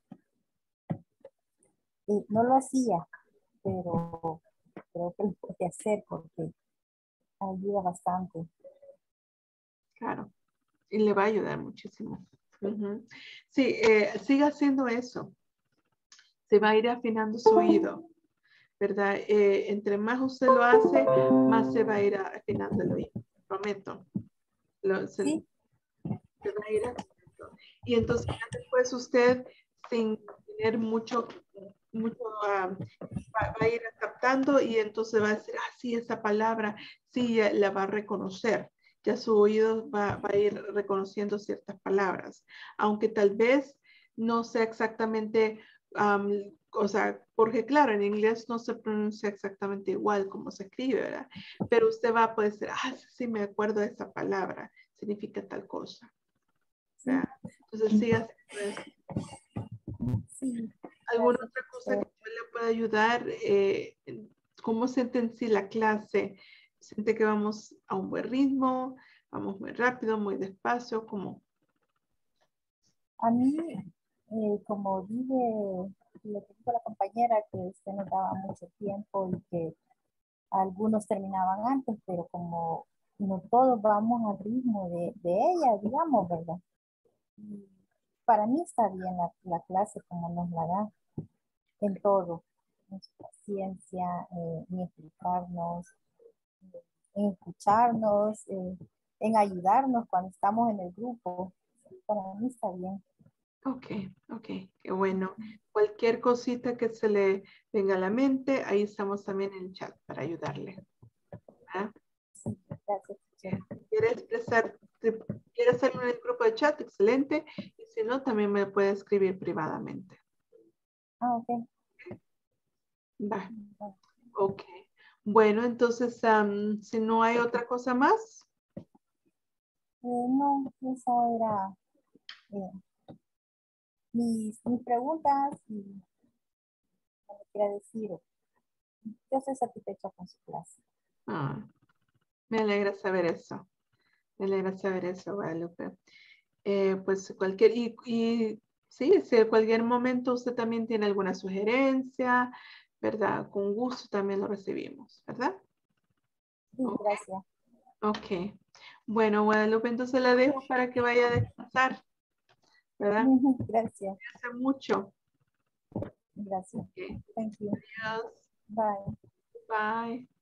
No lo hacía, pero creo que lo puede hacer porque ayuda bastante. Claro, y le va a ayudar muchísimo. Sí, siga haciendo eso. Se va a ir afinando su oído, ¿verdad? Entre más usted lo hace, más se va a ir afinando el oído. Prometo. Se va a ir afinando. Y entonces después usted, sin tener mucho va a ir captando y entonces va a decir, sí, esa palabra, sí, ya la va a reconocer. Ya su oído va a ir reconociendo ciertas palabras, aunque tal vez no sea exactamente, o sea, porque claro, en inglés no se pronuncia exactamente igual como se escribe, ¿verdad? Pero usted va a poder decir, sí, me acuerdo de esa palabra, significa tal cosa. ¿Verdad? Entonces, siga haciendo eso. Sí. ¿Alguna otra cosa que le pueda ayudar? ¿Cómo siente en sí la clase? ¿Siente que vamos a un buen ritmo? ¿Vamos muy rápido, muy despacio? ¿Cómo? A mí como dije, le dijo a la compañera que usted nos daba mucho tiempo y que algunos terminaban antes, pero como no todos vamos al ritmo de ella, digamos, ¿verdad? Y para mí está bien la clase como nos la da en todo, en su paciencia, en explicarnos, en escucharnos, en ayudarnos cuando estamos en el grupo. Para mí está bien. Ok, qué bueno. Cualquier cosita que se le venga a la mente, ahí estamos también en el chat para ayudarle. ¿Ah? Gracias. ¿Quiere hacerlo en el grupo de chat? Excelente. Y si no, también me puede escribir privadamente. Ok. Va. Ok. Bueno, entonces, si no hay otra cosa más. No, esa era mis preguntas y como quiera decir, yo estoy satisfecha con su clase. Me alegra saber eso. Me alegra saber eso, Guadalupe. Pues cualquier, y sí, si en cualquier momento usted también tiene alguna sugerencia, ¿verdad? Con gusto también lo recibimos, ¿verdad? Sí, gracias. Ok. Bueno, Guadalupe, entonces la dejo para que vaya a descansar, ¿verdad? Gracias. Hace mucho. Gracias. Okay. Thank you. Adiós. Bye. Bye.